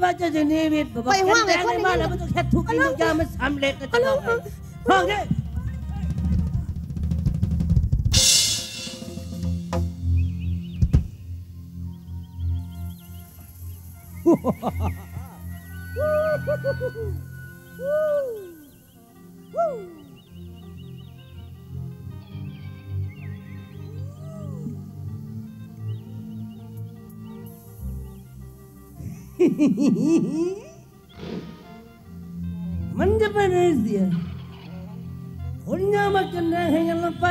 ว่าจะจะนิวิตไปห้องไอ้คนนี้แล้วมันต้องแค่ทุกอย่างมันสำเร็จก็จะลงห้องนี้มันจะเป็นอะไรเสียคนงานมากันแรงให้กันลงไป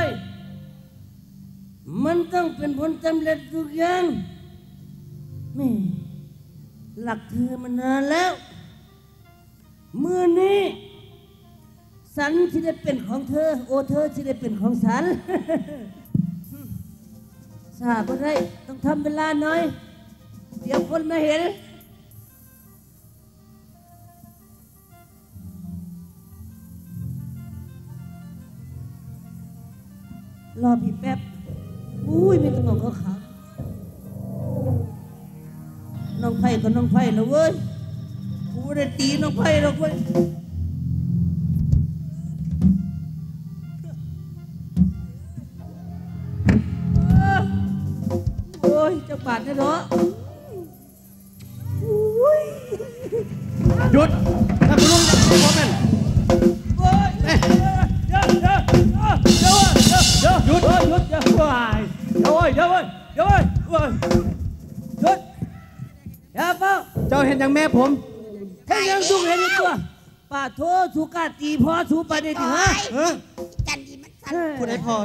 มันต้องเป็นผลสำเร็จทุกอย่างแม่หลักเธอมานานแล้วเมื่อนี้สันที่ได้เป็นของเธอโอเธอที่ได้เป็นของสันทราบว่าได้ต้องทำเวลาหน่อยเดี๋ยวคนมาเห็นรอพี่แป๊บอุ้ยมีตะมองเขาขาวน้องไผ่กับน้องไผ่แล้วเว้ยกูได้ตีน้องไผ่แล้วเว้ยโอ้ยจะบาดได้เหรอหยุดถ้าคุณลุงจะพร้อมกันหยุดเดี๋ยวเป้าเจ้าเห็นอย่างแม่ผมให้ยังสุกเห็นตัวป้าโทษสุกาตีพอสูไปได้ดิฮะจันดีมันสั่นผู้ใดพอ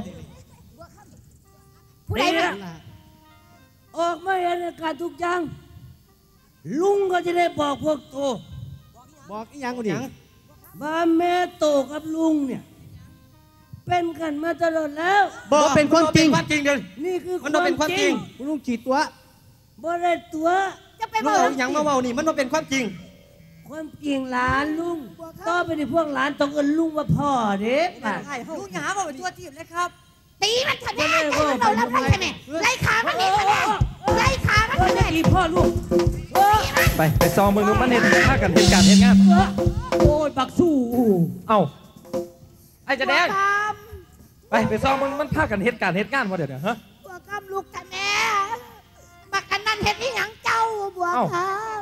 ผู้ใดมันออกมาเห็นอาการทุกอย่างลุงก็จะได้บอกพวกโตบอกอีหยังกูนี่บ้าแม่โตกับลุงเนี่ยเป็นกันมาตลอดแล้วบอกเป็นความจริงเดินนี่คือมันเป็นความจริงลุงฉีดตัวบ่ได้ตัวจะไปบอกอย่างมาเมานี่มันเป็นความจริงความจริงหลานลุงต่อไปในพวกหลานต้องเอิ้นลุงว่าพ่อเด็กลุงอย่าหาว่าเป็นตัวจีบเลยครับตีมันทำแม่เรารับไล่ใช่ไหมไล่ขามันนี่แม่ไล่ขามันนี่แม่ตีพ่อลูกไปซองมึงมันเห็นฆ่ากันเหตุการณ์เหตุงานโอ้ยบักสู้เอ้าไอ้จะแดงไปซองมึงมันฆ่ากันเหตุการณ์เหตุงานวะเดี๋ยวฮะบัวคำลูกแต่แม่บักกันนั่นเห็นที่หยังเจ้าบัวค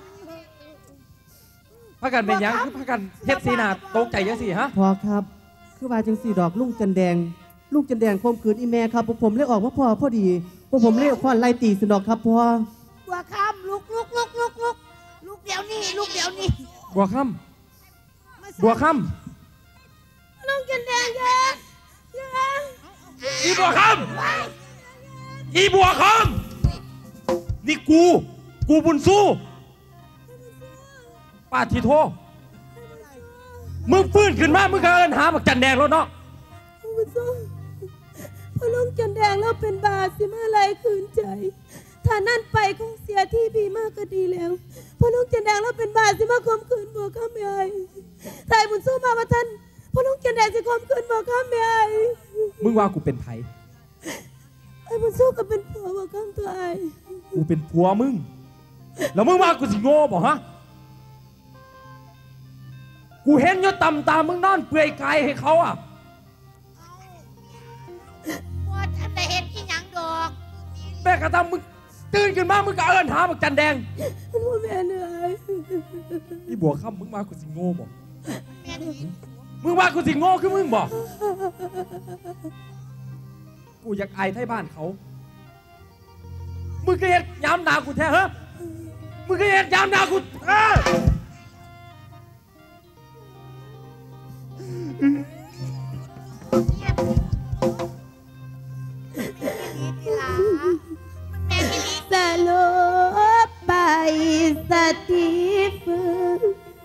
ำพากันเป็นยังคือพากันเฮ็ดสีนาตกใจยังสิฮะพอครับคือว่าจังสีดอกลุงจันแดงข่มขืนอีแม่ครับพวกผมเลยออกมาพอดีพวกผมเลยควันไล่ตีสนอกครับพ่อบัวคำลูกเดี๋ยวนี้บัวคำน้องจันแดงอีบัวคำนี่กูบุญสู้ป้าทีโทมึงฟื้นขึ้นมามึงก็เอิ้นหาบักจันแดงแล้วเนาะพอลุงจันแดงแล้วเป็นบาปสิเมื่อไรคืนใจถ้านั่นไปคงเสียที่พี่มากก็ดีแล้วพอลุงจันแดงแล้วเป็นบาปสิมาข่มขืนบัวข้ามยายถ่ายบุญสู้มาว่าท่านพอลุงจันแดงสิข่มขืนบัวข้ามยายมึงว่ากูเป็นไผไอ้บุญสู้ก็เป็นผัวบัวข้ามตัวไอ้กูเป็นผัวมึงแล้วมึงว่ากูสิโง่บ่ฮะกูเห็นอยู่ต่ำตามึงนอนเปลือยกายให้เขาอ่ะว่าท่านได้เห็นที่หยังดอกแม่กระทำมึงตื่นขึ้นมามึงก็เอิ้นหาบักจันแดงว่าแม่เหนื่อยอีบัวค่ำมึงมากูสิโง่บ่มึงว่ากูสิโง่คือมึงบ่กูอยากอายไทยบ้านเขามึงก็เห็นย้ำด่ากูแท้เหรอมึงก็เห็นย้ำด่ากูสลบไปสติฝืน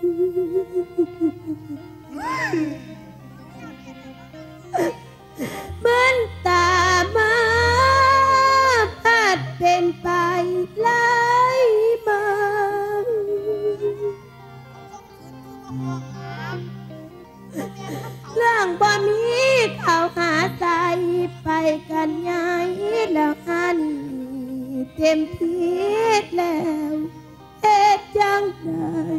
มันตามาพัดเป็นไปไล่มาเรื่องบ่มีเขาหาใจไปกันใหญ่แล้วอันเต็มที่แล้วเอ็ดจังได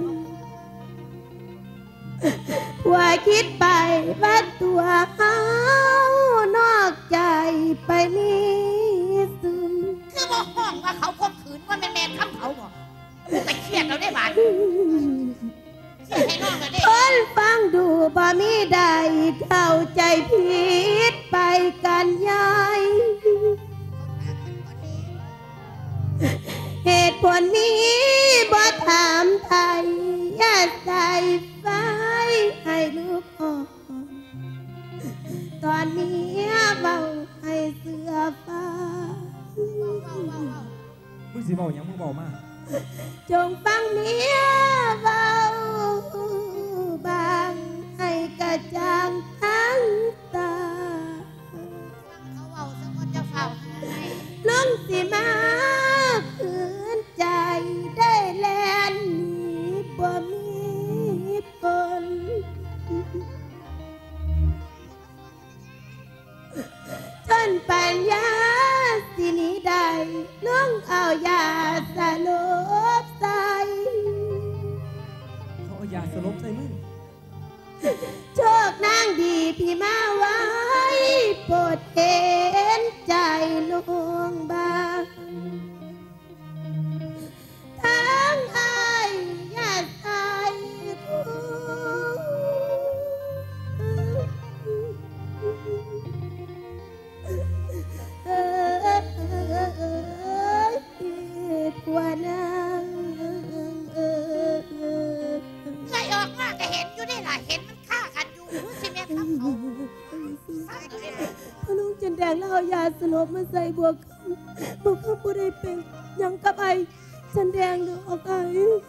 ว่าคิดไปว่าตัวเขานอกใจไปมีซึ่งคือบอกห้องว่าเขาข่มขืนว่าแม่คำเขาบอกแต่เครียดเราได้บาดเครียดให้น้องเราได้คนฟังดูบ่มีใดเข้าใจผิดไปกันใหญ่เหตุผลนี้บ่ถามไทยอย่าใส่ไฟให้ลูกอ่อนตอนนี้เบาให้เสื้อฟ้ามึงสิบอกยังมึงบอกมาจงฟังเมียเบาบางให้กระจ่างทั้งตาเขาเอาสมมติจะเฝ้าให้ลุงสิมาคืนใจได้แลนหนีบ่มีผลจนปัญญาสิหนี้ได้ลุงเอายาสลบใส่เขาเอายาสลบใส่มึงโชคนางดีพี่มาไว้โปรดเห็นใจน้องบ้างทั้งอายญาติอายผัวนางไล่ออกมาก็เห็นอยู่นี่ล่ะเห็นมันฆ่ากันอยู่สิแม่คำเขาพอลุงจันแดงแล้วเอายาสลบมาใส่บวกคำบ่ได้เป็นหยังกับไอ้จันแดงดอกไอ้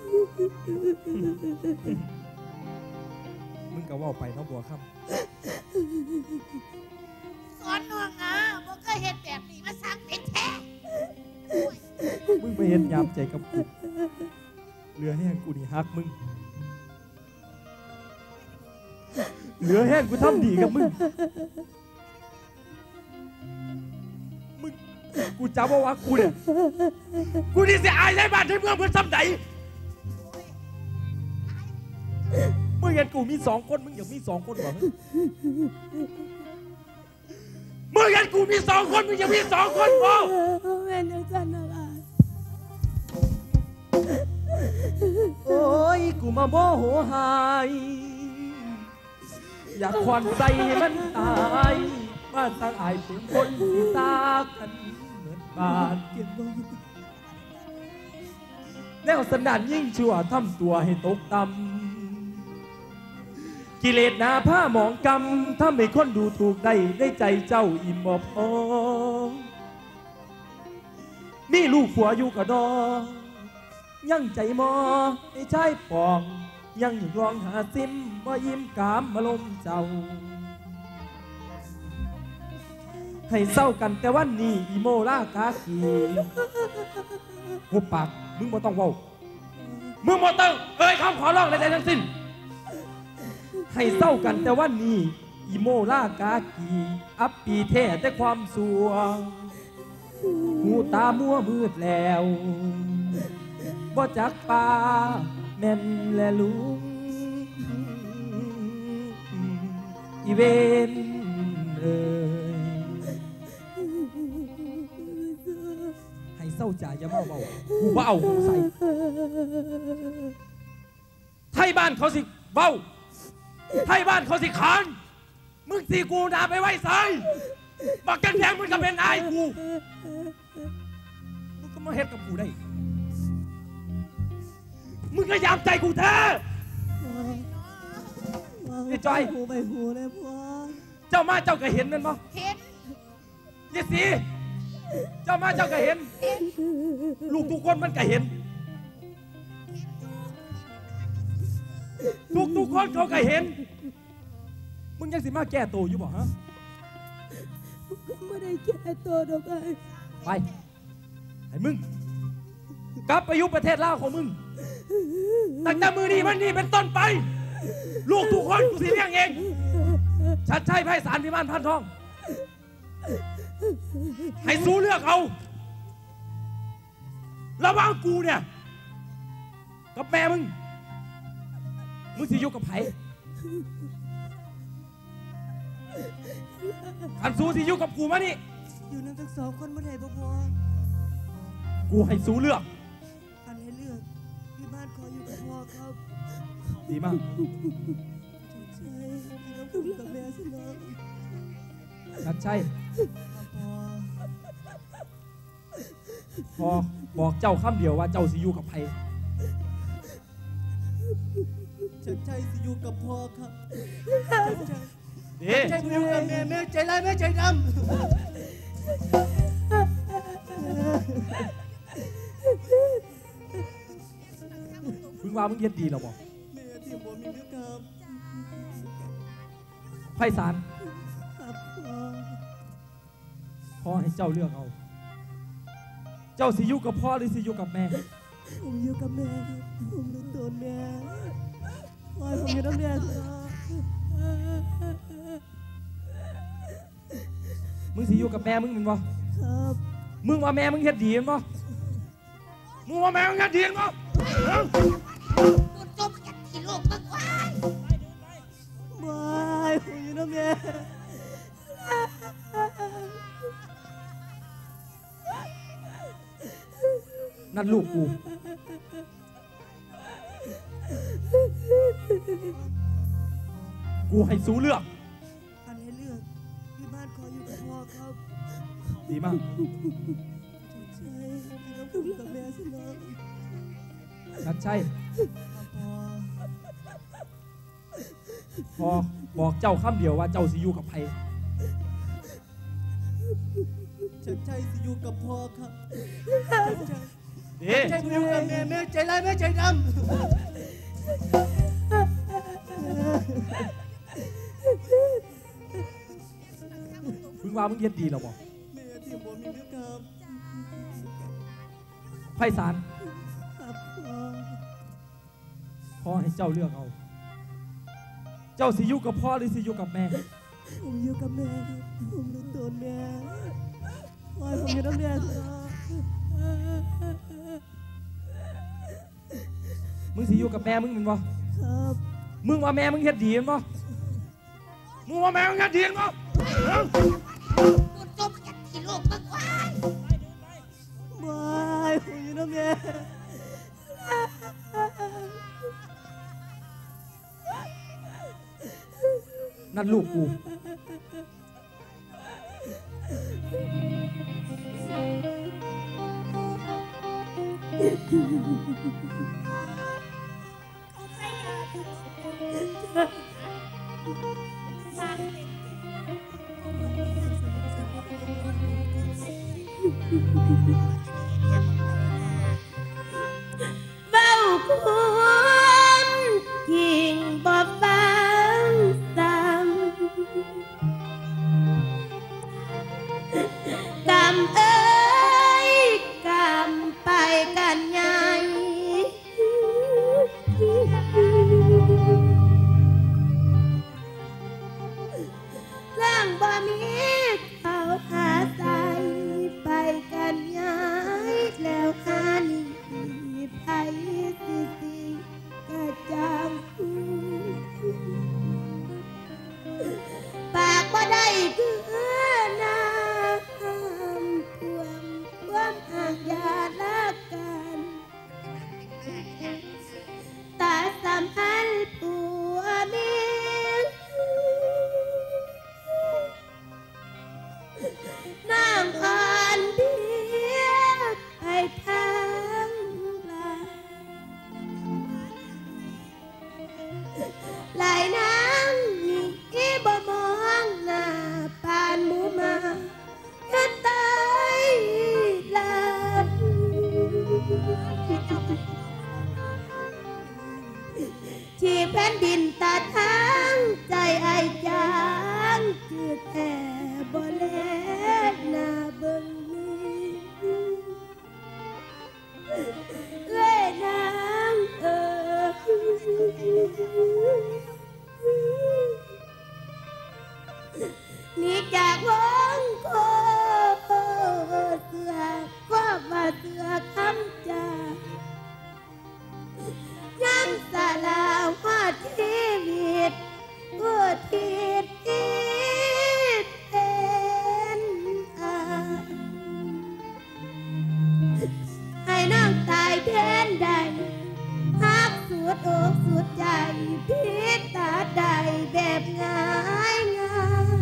มึงก็ว่าไปเนาะบัวค่สอนน้องนะบอกเคยเห็นแบบนี้มาสร้างเป็นแท้ำมึงไปเห็นยามใจกับกูเหลือแห้งกูนี่ฮักมึงเหลือแห้งกูทำดีกับมึงกูจำว่ากูเนี่ยกูนี่เสียอายในบ้านในเมืองเพื่อนซ้ำไหนมึงเห็นกูมี2 คนมึงอยากมี2 คนเหรอมึงเห็นกูมี2 คนมึงอยากมี2 คนเหรอแม่นจันนะล่ะโอ้ยกูมาโมโหหายอยากควันใส่ให้มันตายมาตั้งอายเป็นคนที่ตากันเหมือนบาดเก็บไว้แนวสันดานยิ่งชั่วทำตัวให้ตกต่ำกิเลสหนาผ้าหมองกำถ้าไม่คนดูถูกได้ใจเจ้าอิ่มบ่พอมีลูกผัวอยู่กระดอยังใจมอไอ้ชายปองยังอยู่ร้องหาซิมบ่ยิ้มกามมาลมเจ้าให้เศร้ากันแต่วันนี้อีโมลากากีหุบปากมึงบ่ต้องเว้ามึงบ่ต้องคำขอร้องใดๆทั้งสิ้นให้เศร้ากันแต่วันนี้อีโมลากากีอัปปีแท้แต่ความสวงหูตามัวมืดแล้วบ่จักป่าแม่นและลุงอีเวนให้เศร้าจ่าอย่ามาเบากูบ่เอาหูใส่ไทยบ้านเขาสิเบาไทยบ้านเขาสิขานมึงสีกูด่าไปไว้ใส่บักกันแพงมึงก็เป็นอายกูมึงก็มาเฮ็ดกับกูได้มึงก็ยามใจกูแท้นี่จอยหูไปหูเลยพ่อเจ้ามาเจ้าก็เห็นนั่นมั้งเห็นยี่สีเจ้ามาเจ้าก็เห็น ลูกทุกคนมันก็เห็น ทุกคนเขาก็เห็น มึงยังสิมาแก้ตัวอยู่บ่ฮะไม่ได้แก่ตัวดอกไอ้ไปให้มึงกลับไปอยู่ประเทศลาวของมึงตั้งแต่มือนี้มันนี่เป็นต้นไป ลูกทุกคนกูสิเลี้ยงเองชัดชัยไพศาลพิมานพันทอง ให้สู้เลือกเอาระหว่างกูเนี่ยกับกับแม่มึงสิอยู่กับไผขันสู้สิอยู่กับกูมานี่อยู่นั่นทั้งสองคนบ่ได้บ่พอกูให้สู้เลือกอันให้เลือกพี่บ้านขออยู่กับพ่อครับดีมากใช่พี่น้องอยู่กับแม่สิน้องชัดใช่พ่อพอบอกเจ้าคำเดียวว่าเจ้าสิอยู่กับไผฉันใจสิอยู่กับพ่อครับฉันใจเด้ใจอยู่กับแม่แม่ใจร้ายแม่ใจดำมึงว่ามึงเฮ็ดดีแล้วบ่แม่ที่บ่มีมือครับไพศาลครับพ่อพ่อให้เจ้าเลือกเอา เจ้าสิอยู่กับพ่อหรือสิอยู่กับแม่ผมอยู่กับแม่ครับผมรู้ตัวแม่พ่อผมอยู่กับแม่ครับมึงสิอยู่กับแม่มึงเป็นบ่ครับมึงว่าแม่มึงเฮ็ดดีเป็นบ่มึงว่าแม่มึงเฮ็ดดีเป็นบ่โดนจมกันที่โลกมึงว้ายบายผมอยู่กับแม่นั่นลูกกู กูให้สู้เลือกอันให้เลือกพี่บ้านขออยู่กับพ่อครับดีมากใช่พี่น้องอยู่กับแม่สิน้องชัดใช่พ่อพอบอกเจ้าคำเดียวว่าเจ้าสิอยู่กับไผฉันใจสิอยู่กับพ่อครับฉันใจเด้ใจอยู่กับแม่แม่ใจร้ายแม่ใจดำมึงว่ามึงเฮ็ดดีแล้วบ่แม่ที่บ่มีมือครับไพศาลครับพ่อพ่อให้เจ้าเลือกเอา เจ้าสิอยู่กับพ่อหรือสิอยู่กับแม่ผมอยู่กับแม่ครับผมรู้ตัวแม่พ่อผมอยู่กับแม่ครับมึงสิอยู่กับแม่มึงเป็นบ่ครับมึงว่าแม่มึงเฮ็ดดีเป็นบ่มึงว่าแม่มึงเฮ็ดดีเป็นบ่โดนจมกันที่โลกมึงว้ายบายผมอยู่กับแม่นั่นลูกกูเบ้าคุณยิ่งบ่ฟังซ้ำกำเอ้ยกำไปกันใหญ่ร่างบ่มีเขาหาใจไปกันใหญ่แล้วใดหักสุดอกสุดใจพิษตาใดแบบง่ายง่าย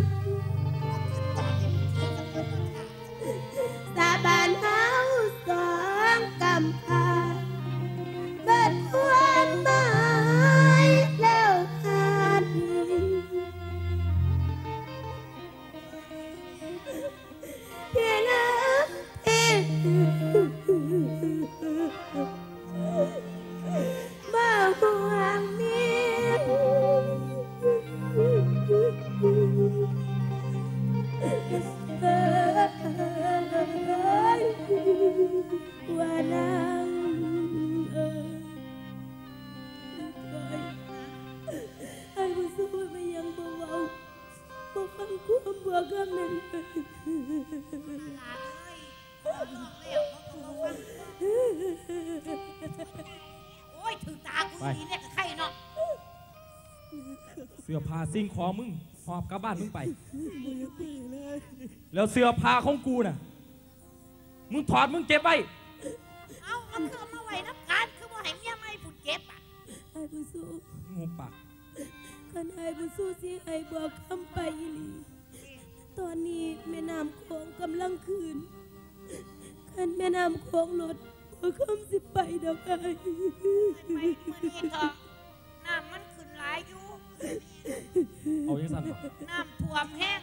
สาบานเฮาสองกำพาเบิดความหมายแล้วขาดพี่น้ำพี่มาห่วงเมียว่านังไอ้ผู้สู้ไม่ยังบ่เว้าบ่ฟังความบ่กำนั้นโอ้ยถือตากูดีเนี่ยกับใครเนาะเสื้อผ้าสิ่งของมึงหอบกลับบ้านมึงไป แล้วเสื้อผ้าของกูน่ะมึงถอดมึงเก็บไว้เอามันคือมาไว้น้ำการคือมาให้เมียไม่ผุดเจ็บอ่ะไอ้ผู้สู้งูปากคันไอ้ผู้สู้สิไอ้บอกคำไปอีหลีตอนนี้แม่น้ำโขงกำลังคืนคันแม่น้ำโขงลดบ่คำสิไปดอกไอ้ไปมือนี่เถอะน้ำมันขึ้นหลายอยู่เอายังสั่นบ่น้ำท่วมแห้ง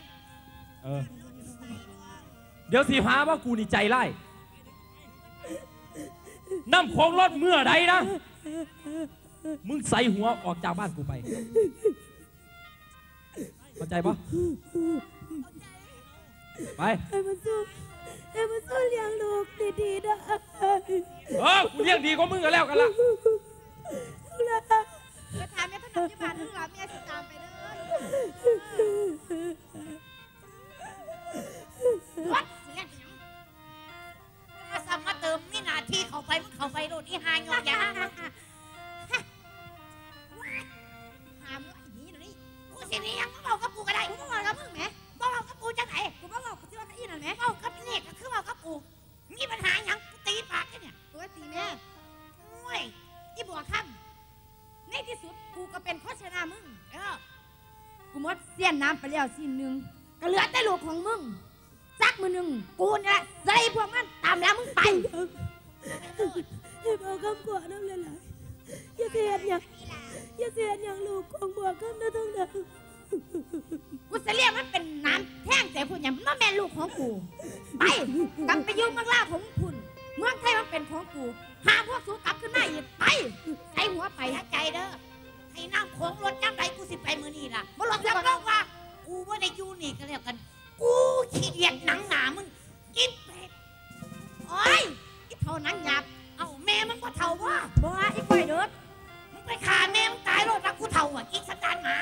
เดี๋ยวสิหาว่ากูนี่ใจไล่น้ำของรถเมื่อใดนะมึงใส่หัวออกจากบ้านกูไปเข้าใจปะไปไอ้ผู้สู้เลี้ยงลูกดีๆนะไอ้กูเลี้ยงดีกว่ามึงกันแล้วกันละไปถามแม่พนมที่บ้านลูกหลานเมียสิตามไปเลยวัดเสียงหยังมาซ้ำมาเติมมีหน้าที่เข้าไปมึงเข้าไปโดดที่หายงอย่านะหามงหนีหน่อยนี่กูสิหนียังมึงบอกกับกูก็ได้กูบอกกับมึงแหมบอกกับกูจังไหนกูบอกกับที่ว่าอีนั่นแหมบอกกับนี่ก็คือบอกกับกูมีปัญหาหยังกูตีปากแค่เนี่ยตัวตีแม่โอ้ยที่บัวค่ำในที่สุดกูก็เป็นโฆษณามึงกูหมดเสี้ยนน้ำไปแล้วสิ้นหนึ่งก็เหลือแต่ลูกของมึงสักมือหนึ่งกูเนี่ยใส่พวกมันตามแล้วมึงไปให้บอกคำกว่าน้ำหลายๆอย่าเสียดอย่างลูกของบัวคำนะทั้งนั้นกูจะเรียกมันเป็นน้ำแท่งแต่พูดอย่างมันแม่ลูกของกูไปกลับไปยุ่งเมืองล่าของคุณเมืองไทยมันเป็นของกูหาพวกสูกลับขึ้นมาอีกไปใส่หัวไปอย่าใจเด้อให้น้ำโขงรถจังไรกูสิไปมือนี่ล่ะบ่รถรับรองว่ากูว่าได้อยู่นี่ก็แล้วกันกูขี้เกียจหนังหนามึงกินเป็ดโอ้ยไอ้เท่านั้นหยาบเอาแม่มึงก็เท่าว่าบ่อีกไปเด้อมึงไปฆ่าแม่มึงตายรถรักกูเท่าอ่ะกินสตาร์หมา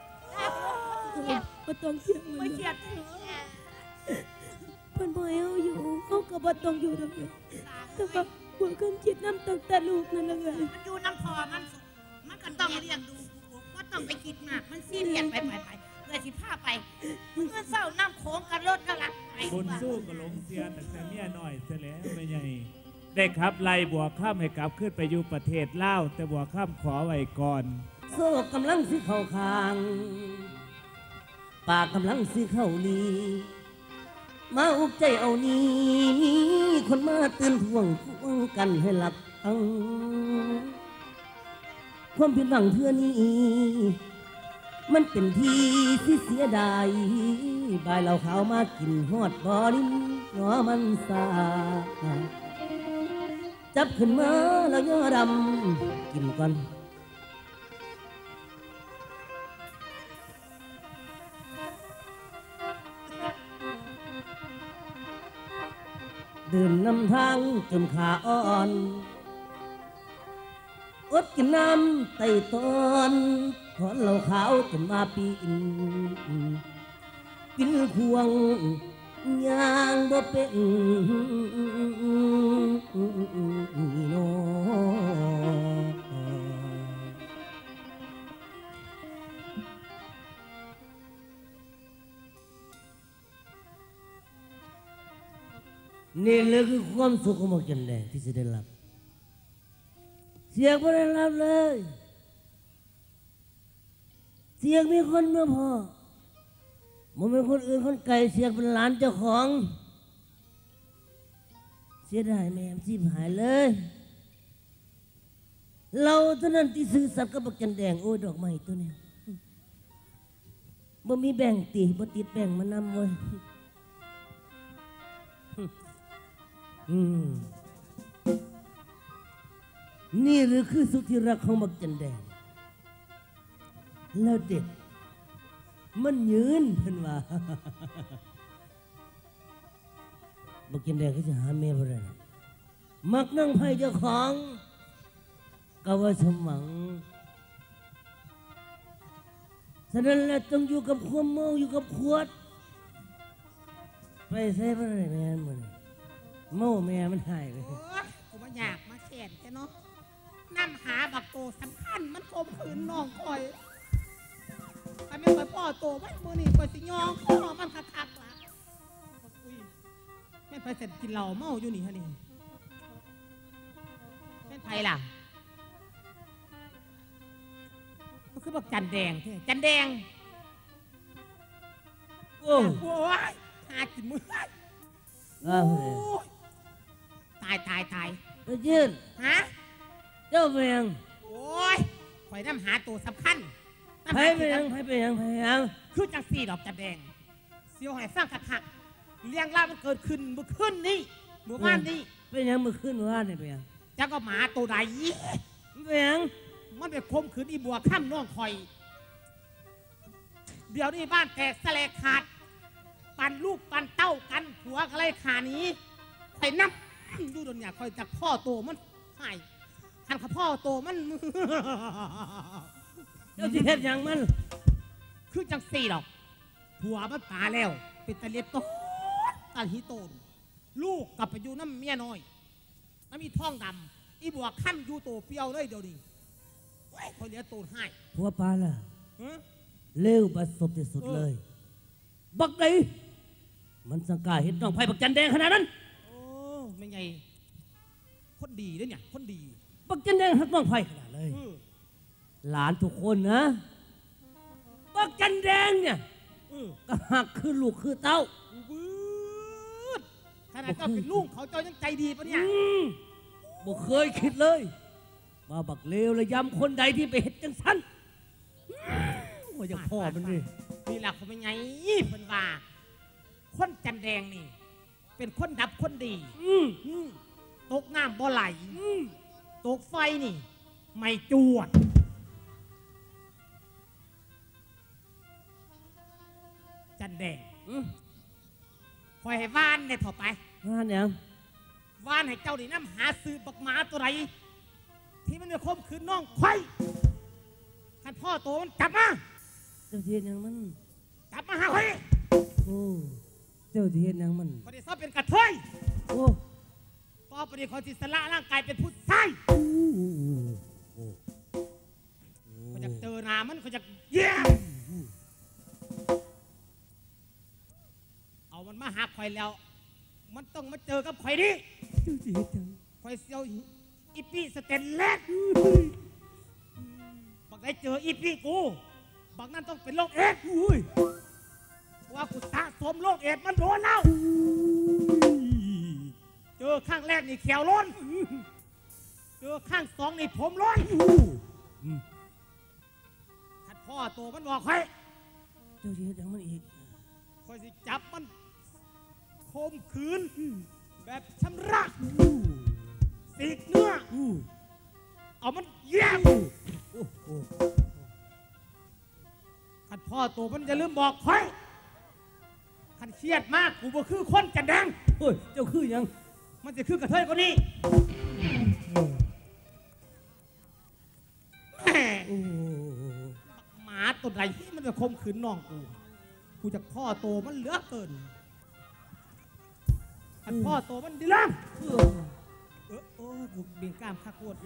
บ่ต้องเชื่อไม่เกียดถึงเพิ่นบ่ให้เฮาอยู่เฮาก็บ่ต้องอยู่ดอกแต่ว่าบัวคำคิดน้ำตั้งแต่ลูกนั่นละไงมันอยู่น้ำพอมันก็ต้องเลี้ยงดูกูว่าต้องไปคิดมากมันซีเรียสไปเพื่อสิพาไปเมื่อเศร้าน้ำโขงกันรถนั่นละไปบนสู้ก็หลงเสียแต่เมียน้อยเสียแล้วไม่ใหญ่ได้ครับไล่บัวข้ามให้กลับขึ้นไปอยู่ประเทศลาวแต่บัวข้ามขอไว้ก่อนโซ่กำลังสิเข้าคางปากกำลังสิเข้านีมาอุกใจเอานี้มีคนมาตื่นท่วงกันให้หลับอังความผิดหวังเพื่อนี้มันเป็นที่ที่เสียดายบายเราขาวมากินฮอดบ่อลิ้นหนอมันสาจับขึ้นมาแล้วย่อดำกินก่อนเดินนำทางจนขาอ่อนอดกินน้ำไต่ตอนถอนเหล่าขาวจนมาปีนกินควงยางบ่เป็นโนนี่เลยคือความสุขของมันกันแหละที่จะได้รับเสียงไม่ได้รับเลย เสียงมีคนมาพอมันเป็นคนอื่นคนไกลเสียงเป็นหลานเจ้าของ เสียดายแม่มชีพหายเลย เราเท่านั้นที่ซื้อสัตว์กับบักจันแดงโอ้ยดอกไม้ตัวเนี้ยบ่มีแบ่งตีบ่ติดแบ่งมานำเว้ยนี่หรือคือสุดที่รักของบักจันแดงแล้วเด็กมันยืนเพิ่นว่า บักจันแดงก็จะหาแม่บ่ได้นะมักนั่งไพ่เจ้าของก็ว่าสมังฉะนั้นแหละต้องอยู่กับความเมาอยู่กับขวดไปใส่บ่ได้แม่นบ่นี่เมาแม่มันหายไปโอ้ยกูมาอยากมาแข่นแค่เนาะน้ำหาบักโตสำคัญมันข่มขืนน้องคอยใครไม่คอยพ่อโตมันมือนี่คอยสิยองพ่อมันคักๆล่ะอุ้ยแม่นไปเสร็จกินเหล้าเมาอยู่นี่ฮะนี่แม่นไผล่ะก็คือบักจันแดงแท้จันแดงโอ้โอ้ยหากินมืออ้าวโอ้ยตายไปยืนฮะเจ้าเมียงโอ้ยคอยน้ำหาตัวสำคัญไผไปยังไผไปยังไผยังคือจังสี่ดอกจันแดงเสียวให้ฟังคักๆเลี้ยงล่ามันเกิดขึ้นเมื่อคืนนี้เมื่อวานนี้ไปยังเมื่อคืนว่านี่ไปยังจังก็หมาตัวใดไปยังมันไปข่มขืนอีบัวข้ามน้องคอย เดี๋ยวนี้บ้านแตกแสลกขาด ปั่นลูกปั่นเต้ากันผัวอะไรขานี้คอยนับดูโดนเนี่ยคอยจากพ่อโตมันหายหันกับพ่อโตมันเจ้าที่เฮ็ดหยังมันคือจังสี่ดอกผัวมันตายแล้วเป็นตะเลียบโตตาหิโตนลูกกลับไปอยู่น้ำเมียน้อยน้ำมีท้องดำอีบัวขั้นอยู่โตเปรียวเลยเดี๋ยวนี้เว้ยคนเลี้ยงโตให้ผัวปลาล่ะฮะเลวประสบที่สุดเลย บักไดมันสังกาเห็นน้องไผ่บักจันแดงขนาดนั้นโอ้ไม่ไงคนดีเลยเนี่ยคนดีบักจันแดงหักน้องไผ่ขนาดเลย หลานทุกคนนะบักจันแดงเนี่ยก็หักคือลูกคือเต้าบืดขนาดเจ้าเป็นลูกเขาเจ้ายังใจดีปะเนี่ยบ่เคยคิดเลยว่าบักเลวและยำคนใดที่ไปเห็ดจังสันว่าอย่างพ่อมันดินี่แหละเขาเป็นไงเป็นว่า คนจันแดงนี่ เป็นคนดับคนดีตกน้ำบ่ไหลตกไฟนี่ ไม่จวด จันแดงคอยให้ว่านเนี่ยถอดไปว่าเนี่ยงว่านให้เจ้าดิน้ำหาซื้อบักหมาตัวไหนที่มันจะข่มขืนน้องควายท่านพ่อโตมันจับมาเจ้าที่เฮ็ดหยังมันจับมาหาควายโอ้เจ้าที่เฮ็ดหยังมันคนที่ชอบเป็นกระเทยโอ้ต่อไปนี้คนที่สละร่างกายเป็นผู้ชายเขาจะเจอหน้ามันเขาจะเยี่ยมเอามันมาหาควายแล้ว มันต้องมาเจอกับควายนี้เจ้าที่เฮ็ดหยังควายเซียวอีปีสเตนเลสบักได้เจออีปีกูบักนั้นต้องเป็นโรคเอดส์ว่ากูสะสมโรคเอดส์มันโดนแล้วเจอข้างแรกนี่แขวล้นเจอข้างสองนี่ผมล้นขัดพ่อโตมันบอกให้เจ้าที่เฮ็ดหยังมันอีกคอยสิจับมันคมขืนแบบชำระสีกเนื้อเอามันแย่ขัดพ่อโตมันจะลืมบอกคอยขันเครียดมากกูบ่คือคนจันแดงเฮ้ยเจ้าคือหยังมันจะคือกระเทยกว่านี้แหม่โอ้หมาตัวใดที่มันจะคมขืนน้องกูจะพ่อโตมันเหลือเกินขันพ่อโตมันดีล่างโอ้กูเบี่ยงกล้ามคักโคตร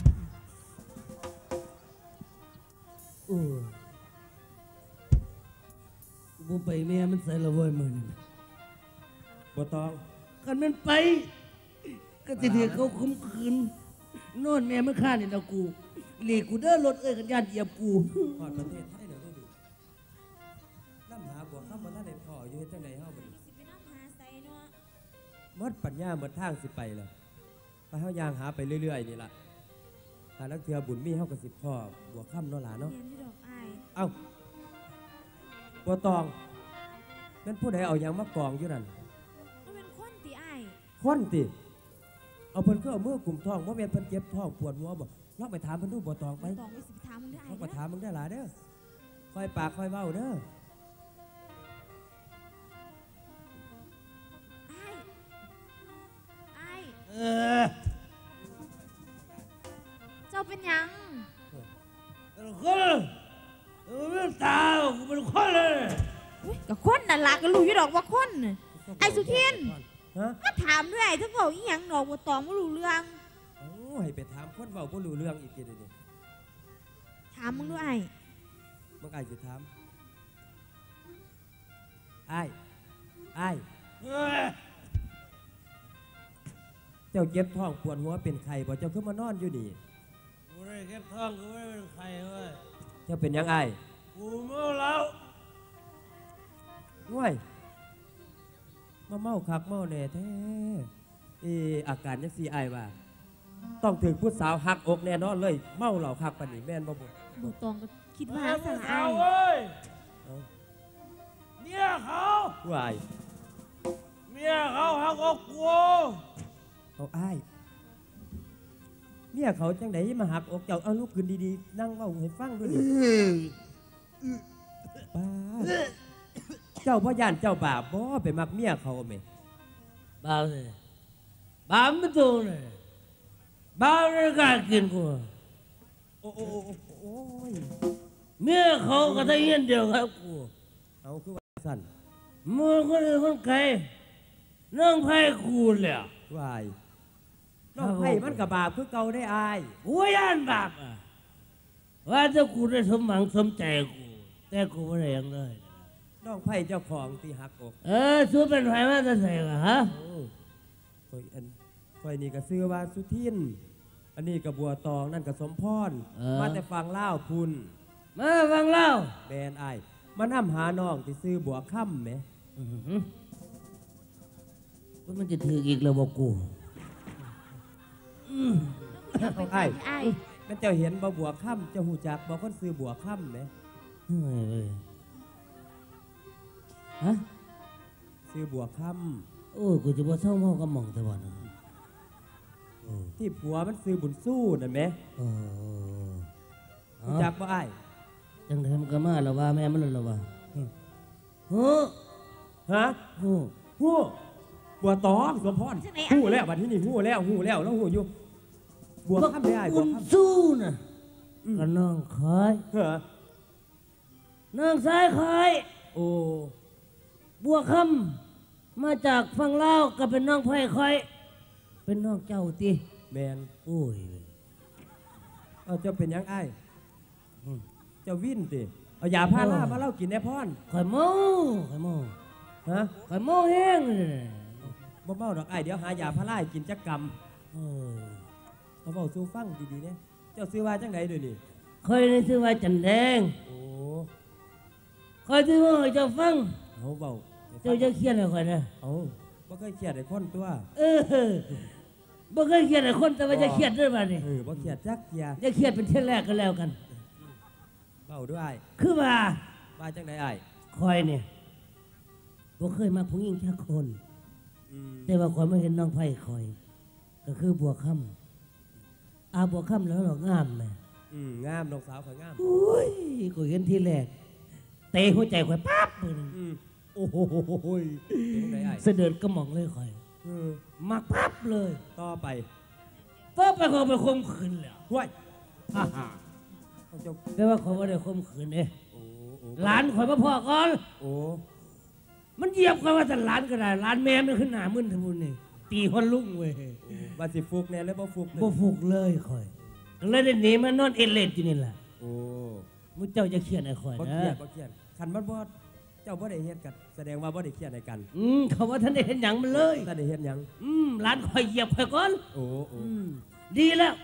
โอ้บ่ไปแม่มันใส่ละเว้ยมื้อนี้บ่ต้องคันมันไปก็จะเรียกเขาข่มขืนโน่นแม่มึงฆ่านี่นะกูหลีกกูเด้อรถกันญาติเหยียบกูพอดประเทศไทยเดี๋ยวได้ดูน้ำหาบัวข้ามมาท่านในพ่ออยู่เฮ็ดจังไดเฮาบัดนี้สิไปน้ำหาใส่เนาะหมดปัญญาหมดทางสิไปแล้วไปเฮายางหาไปเรื่อยๆนี่ล่ะหาลักเทือบุญมีเฮาก็สิพ่อบัวข้ามเนาะหลานเนาะเรียนที่ดอกอายเอ้าบัวตองนั่นผู้ใดเอาหยังมากองอยู่นั่นมันเป็นคนตีอายคนติเอาเพิ่นก็เอามือกลุ่มท้องบ่แม่นเพิ่นเจ็บท้องปวดหัวบ่ลองไปถามเพิ่นดูบัวตองไปตองไปสิไปถามมึงได้ลอาองยไปถามมึงได้หลายเด้อค่อยปากค่อยเว้าเด้ออายอายเออเจ้าเป็นหยังเป็นคนเป็นตากูเป็นคนเลยอุ๊ยกับคนน่ะล่ะก็รู้อยู่ดอกว่าคนน่ะไอ้สุทินฮะมาถามด้วยทั้งบอกอีหยังดอกบัวตองไม่รู้เรื่องโอ้ให้ไปถามคนเว้าบ่รู้เรื่องอีกทีเดียวนี้ถามมึงด้วยมึงอ้ายสิถามอ้ายอ้ายเออเจ้าเจ็บท้องปวดหัวเป็นไข้บ่เจ้าคือมานอนอยู่นี่กูได้เก็บท้องกูไม่เป็นใครเว้ยเจ้าเป็นหยังอ้ายกูเมาแล้วง่วยมาเมาคักเมาแน่แท้อาการจังซี่อ้ายว่าต้องถึงผู้สาวหักอกแน่นอนเลย เมาเหล้าคักปานนี้แม่นบ่บ่บัวตองก็คิดว่าแม่สมึงละเอาอายเว้ยเอ้าเมียเขาวายเมียเขาหักอกกูเอาอ้ายเนี่ยเขาจังไดมาหักอกเจ้าเอาลุกขึ้นดีๆนั่งเว้าให้ฟังด้วยนี่ป้าดเจ้าพ่อย่านเจ้าบาปบ่ไปมักเมียเขาแม่บ้าเลยบ้าไม่ตรงเลยบ้าในการกินกูโอ้ยเมียเขาก็ได้ยินเดียวกับกูเอาคือว่าสั่นมึงคนอื่นคนไกลนั่งไพ่กูเลยวายน้องไผ่มันกับบาปคือเก่าได้อายกูย่านบาปอ่ะว่าถ้ากูได้สมหวังสมใจกูแต่กูไม่ได้หยังเลยน้องไผ่เจ้าของที่หักอกสู้เป็นไผ่มาจะใส่กันฮะโอ้ข่อยนี่ก็ซื้อว่าสุทิน อันนี้กับบัวตองนั่นกับสมพรมาแต่ฟังเล่าวพุนมาฟังเล่าแบนอายมานำหาน้องที่ซื้อบัวค่ำไหมว่ามันจะถืออีกแล้วบอกกูไอ้ายอายแม่นเจ้าเห็นบ่บัวค่ำเจ้าหูจักบ่คนซื้อบัวค่ำไหมเฮ้ยเว้ยฮะซื้อบัวค่โอ้ยกูจะบ่เศร้าเมากับหม่องแต่วันนะโอ้ำที่ผัวมันซื้อบุญสู้นั่นไหมโอ้หูจักบ่อ้ายจังไดมันก็มาแล้วว่าแม่มันแล้วว่าโอ้ฮะโอ้หู้บัวตองสมพรหู้แล้วบัดนี้นี่หู้แล้วแล้วหู้อยู่บัวค่ำได้อ้ายบับุวญค่ำสู้น่ะก็น้องคอยเหรอน้องสายคอยโอ้บัวคำมาจากฝั่งลาวก็เป็นน้องไผ่คอย เป็นน้องเจ้าติแมนโอ้ยเอาเจ้าเป็นหยังอ้ายเจ้าวินติเอายาพารามาเล่ากินแน่พรคอยเมาคอยเมาฮะคอยเมาแห้งเลยบ่เมาดอกอ้ายเดี๋ยวหายาพาราให้กินจักกรรมโอ้ยเขาบอกสู้ฟังดีๆเนี่ยเจ้าซื้อว่าจังไดเดี๋ยวนี้คอยนี่ชื่อว่าจันแดงโอ้คอยชื่อว่าให้เจ้าฟังเขาเบาเจ้าจะเครียดอะไรคอยนะเอาบ่เคยเครียดไอ้คนตัวเออบ่เคยเครียดอะไรคนแต่ว่าจะเครียดด้วยบ้านี่บ่เครียดจักเกียจะเครียดเป็นเที่ยแรกก็แล้วกันเบาด้วยอ้ายคือว่าว่าจังไดอ้ายคอยเนี่ยบ่เคยมาผู้หญิงแค่คนอืมแต่ว่าคอยไม่เห็นน้องไผ่คอย ก็คือบัวค่ำบัวค่ำแล้วหรอกงามไหมงามน้องสาวข่อยงามอุ้ยกูเห็นทีแรกเตะหัวใจคอยปั๊บเลยอืมโอ้โหเป็นจังไดอ้ายเสด็จกระหม่อมเลยคอยอืมมักปั๊บเลยต่อไปต่อไปเขาไปข่มขืนแล้วห้วยฮ่าฮ่าเอาเจ้าแต่ว่าเขาไม่ได้ข่มขืนเด้โอ้โอ้หลานคอยมาพ่อก่อนโอ้มันเหยียบคอยว่าแต่หลานก็ได้หลานแม่มันขึ้นหนามึนทั้งมุนนี่ตีคนลุงเว้ยว่าสิฟุกแน่เลยบ่ฟุกเลยบ่ฟุกเลยคอยก็เลยได้หนีมานอนเอเลดอยู่นี่แหละโอ้มุเจ้าจะเครียดไอ้คอยบ่นะเครียดบ่เครียดคันมันบ่เจ้าบ่ได้เฮ็ดกันแสดงว่าบ่ได้เครียดในกันเขาว่าท่านได้เห็นหยังมันเลยถ้าได้เฮ็ดหยังหลานคอยเหยียบคอยก่อนโอ้โอ้ดีแล้ว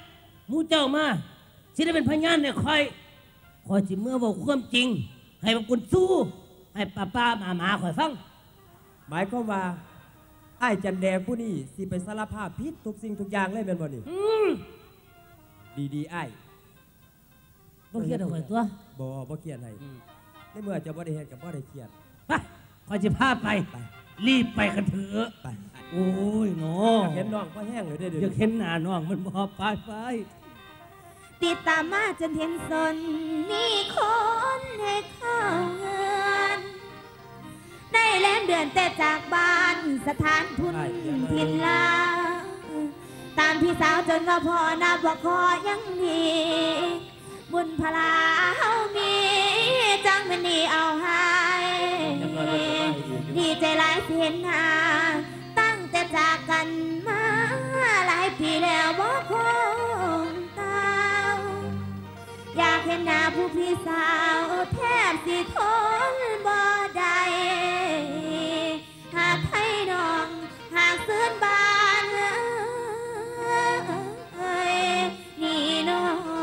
หมู่เจ้ามาสิได้เป็นพยานเนี่ยคอยสิเมื่อบอกความจริง ให้บักกุนสู้ให้ป้ามาคอยฟังหมายความว่าไอ้จันแดงผู้นี้สิไปสารภาพผิดทุกสิ่งทุกอย่างเลยแม่นบ่นี่ดีไอ้บ่เครียดเอาไว้ตัวบ่เครียดให้ในเมื่อจะบ่ได้เฮ็ดกับบ่ได้เครียดไปคอยจะพาไป รีบไปกันเถอะไปโอ้ยน้ออยากเห็นน้องก็แห้งเลยเด้ออยากเห็นหน้าน้องมันบ่ไปติดตามมาจนเห็นสนนี่คนให้เข้าเงินได้แลมเดือนแต่จากบ้านสถานทุนทินลาตามพี่สาวจนว่าพอนับว่าคอยังดีบุญพลาเฮามีจังมันนี่เอาให้ดีใจหลายเสียนหาตั้งแต่จากกันมาหลายปีแล้วบ่คงตามอยากเห็นหน้าผู้พี่สาวแทบสิทนบ่ได้หากให้น้องหากซื้นบ้านนี่น้อง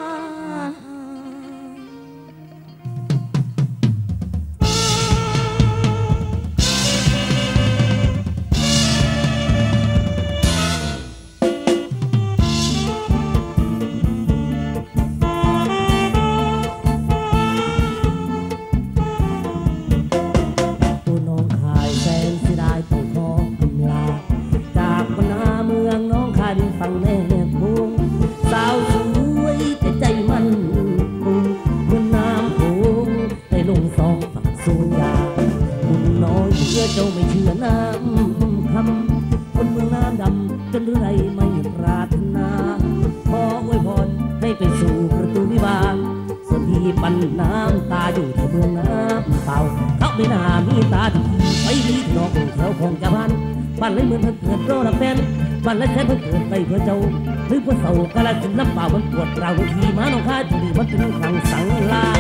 เจ้าไม่เชื่อน้ำคำคนเมืองน้ำดำจนไรไม่ปรารถนาขออวยพรให้ไปสู่ประตูวิวาห์ส่วนที่ปั่นน้ำตาอยู่ที่เมืองน้ำเปล่าเขาไม่น่ามีตาที่ไปลีดนอกแถวของจะพันบ้านเลยเหมือนเพิ่งเกิดรอละแฟนบ้านเลยแค่เพิ่งเกิดไปเพื่อเจ้าหรือเพื่อเสากะละสินน้ำเปล่ามันปวดเราทีมาน้องข้าจุดีมันถึงครั้งสังลา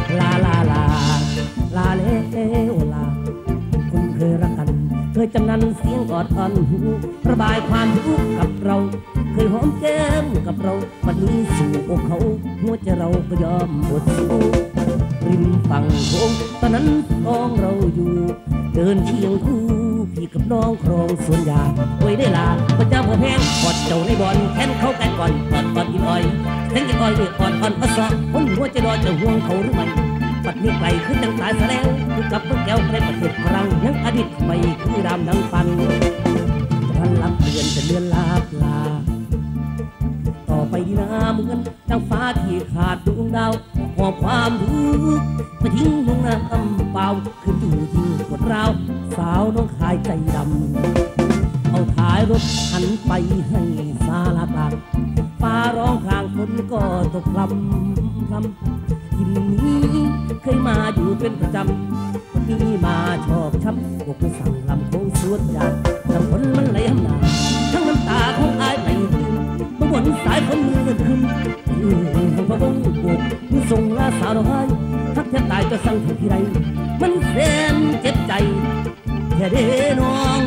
เลลาคุณเคยรักกันเคยจำนันเสียงกอดอ่อนหูระบายความทุกข์กับเราเคยหอมแก้มกับเราวันนี้สู่อกเขาหัวใจเราก็ยอมหมดสู้ริมฝั่งโขงตอนนั้นสองเราอยู่เดินเคียงคู่พี่กับน้องครองสวนยางไว้ได้ลาพระเจ้าพ่อแพงกอดเจ้าในบอลแค้นเขากันก่อนกอดอินอ้อยเส้นกินอ้อยเนี่ยอ่อนพะซอคนหัวใจรอจะห่วงเขาหรือไม่ปัดนี้ไกลขึ้นดังสายแสลงคือกับต้นแก้วในประเทศฝรั่งยังอดีตไม่คือดำดังปันจะพันลับเดือนจะเลือนลาบลาต่อไปดีนาเหมือนดังฟ้าที่ขาดดวงดาวหอบความทุกข์มาทิ้งลงน้ำเปล่าขึ้นอยู่ที่ปวดร้าวสาวน้องขายใจดำเอาท้ายรถหันไปให้สาลากลางฟ้าร้องข้างฝนก็ตกพรำทินนี้เคยมาอยู่เป็นประจำวันนี้มาชอบช้ำอกสั่งลำโค้งสวดยากทั้งฝนมันไหลหำหนาทั้งน้ำตาของอายไหลขึ้นเมื่อบนสายฝนมือขึ้นของพระวงศ์ปวดมือส่งลาสาวน้อยทักแทบตายจะสั่งถึงที่ใดมันแสนเจ็บใจแค่เด้น้อง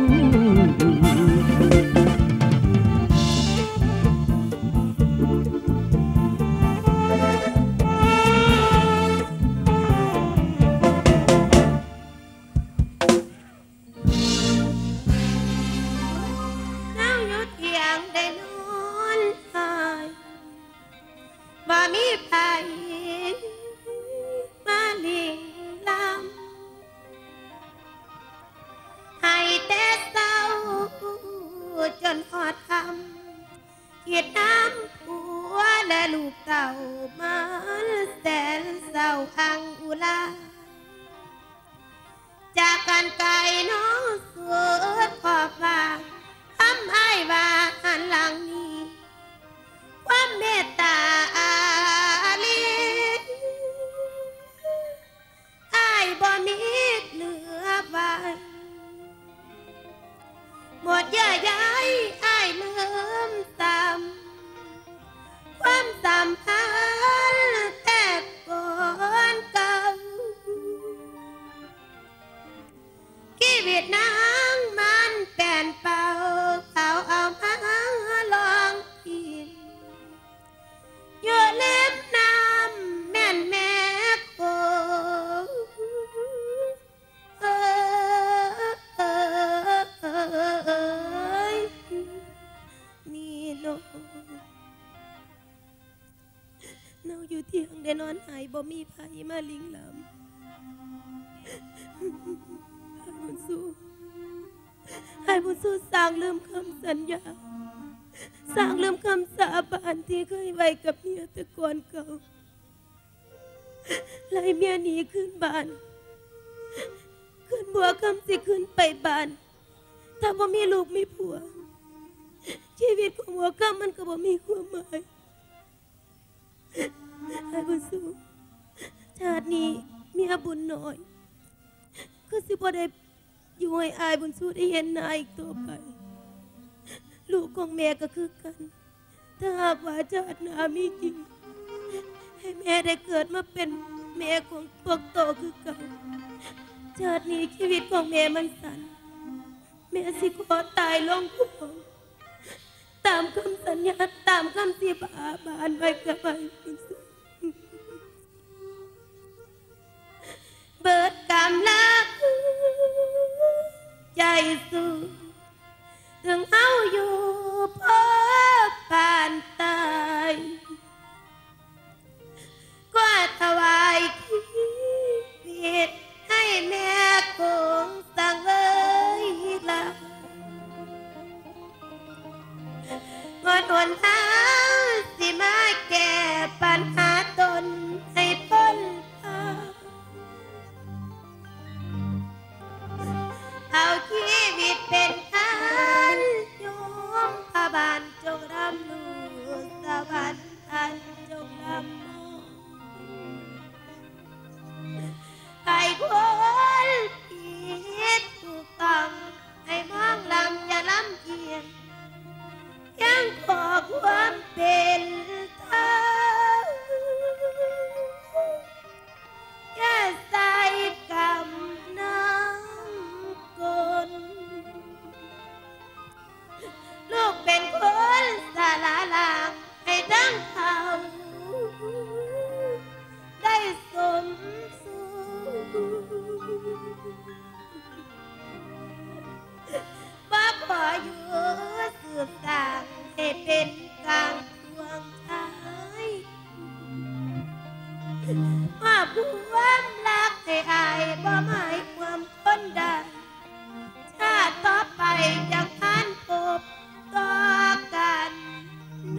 จากกันไกลน้องสวดขอบฟ้าทำให้ว่าหันหลังนี้ความเมตตาอาลีอ้ายบ่มีเหลือไว้หมดเยื่อใยอ้ายลืมตามความสัมพันธ์แต่ก่อนเก่าชีวิตนางมันเปลี่ยนไปตียงได้นอนหายบ่มีไผมาลิงลำให้บุญสู้สร้างลืมคำสัญญาสร้างลืมคำสาบานที่เคยไว้กับเมียแต่ก่อนเก่าไล่เมียหนีขึ้นบ้านขึ้นบัวคำสิขึ้นไปบ้านถ้าบ่มีลูกมีผัวชีวิตของบัวคำมันก็บ่มีความหมายให้บุญสู้ชาตินี้เมียบุญน้อยคือสิบ่ได้อยู่ให้อายบุญสู้ได้เห็นหน้าอีกต่อไปลูกของแม่ก็คือกันถ้าหากว่าชาติหน้ามีจริงให้แม่ได้เกิดมาเป็นแม่ของพวกโตคือกันชาตินี้ชีวิตของแม่มันสั้นแม่สิขอตายลงทุกข์ตามคำสัญญาตามคำที่บานไว้กับไอ้บุญสู้เบิดกำลังใจสู้ถึงเอาอยู่พบปานตายก็ถวายชีวิตให้แม่คงสั่งเลยละวันหนทางสิมาแก้ปัญหาตนให้พ้นเอาชีวิตเป็นอันยมพระบาลจงรำลูสวรรค์อันจงรำมองใครควรผิดถูกต้องให้มองลำอย่าลำเอียงยังขอความเป็นธรรมอย่าใส่กรรมน้ำกลลูกเป็นคนสาระลางให้ทั้งเขาได้สมสู่บ่ขออยู่สืบสางให้เป็นกลางทวงชายว่าความรักให้อายบ่หมายความคนใดชาติต่อไปจังทันพบต่อกันโน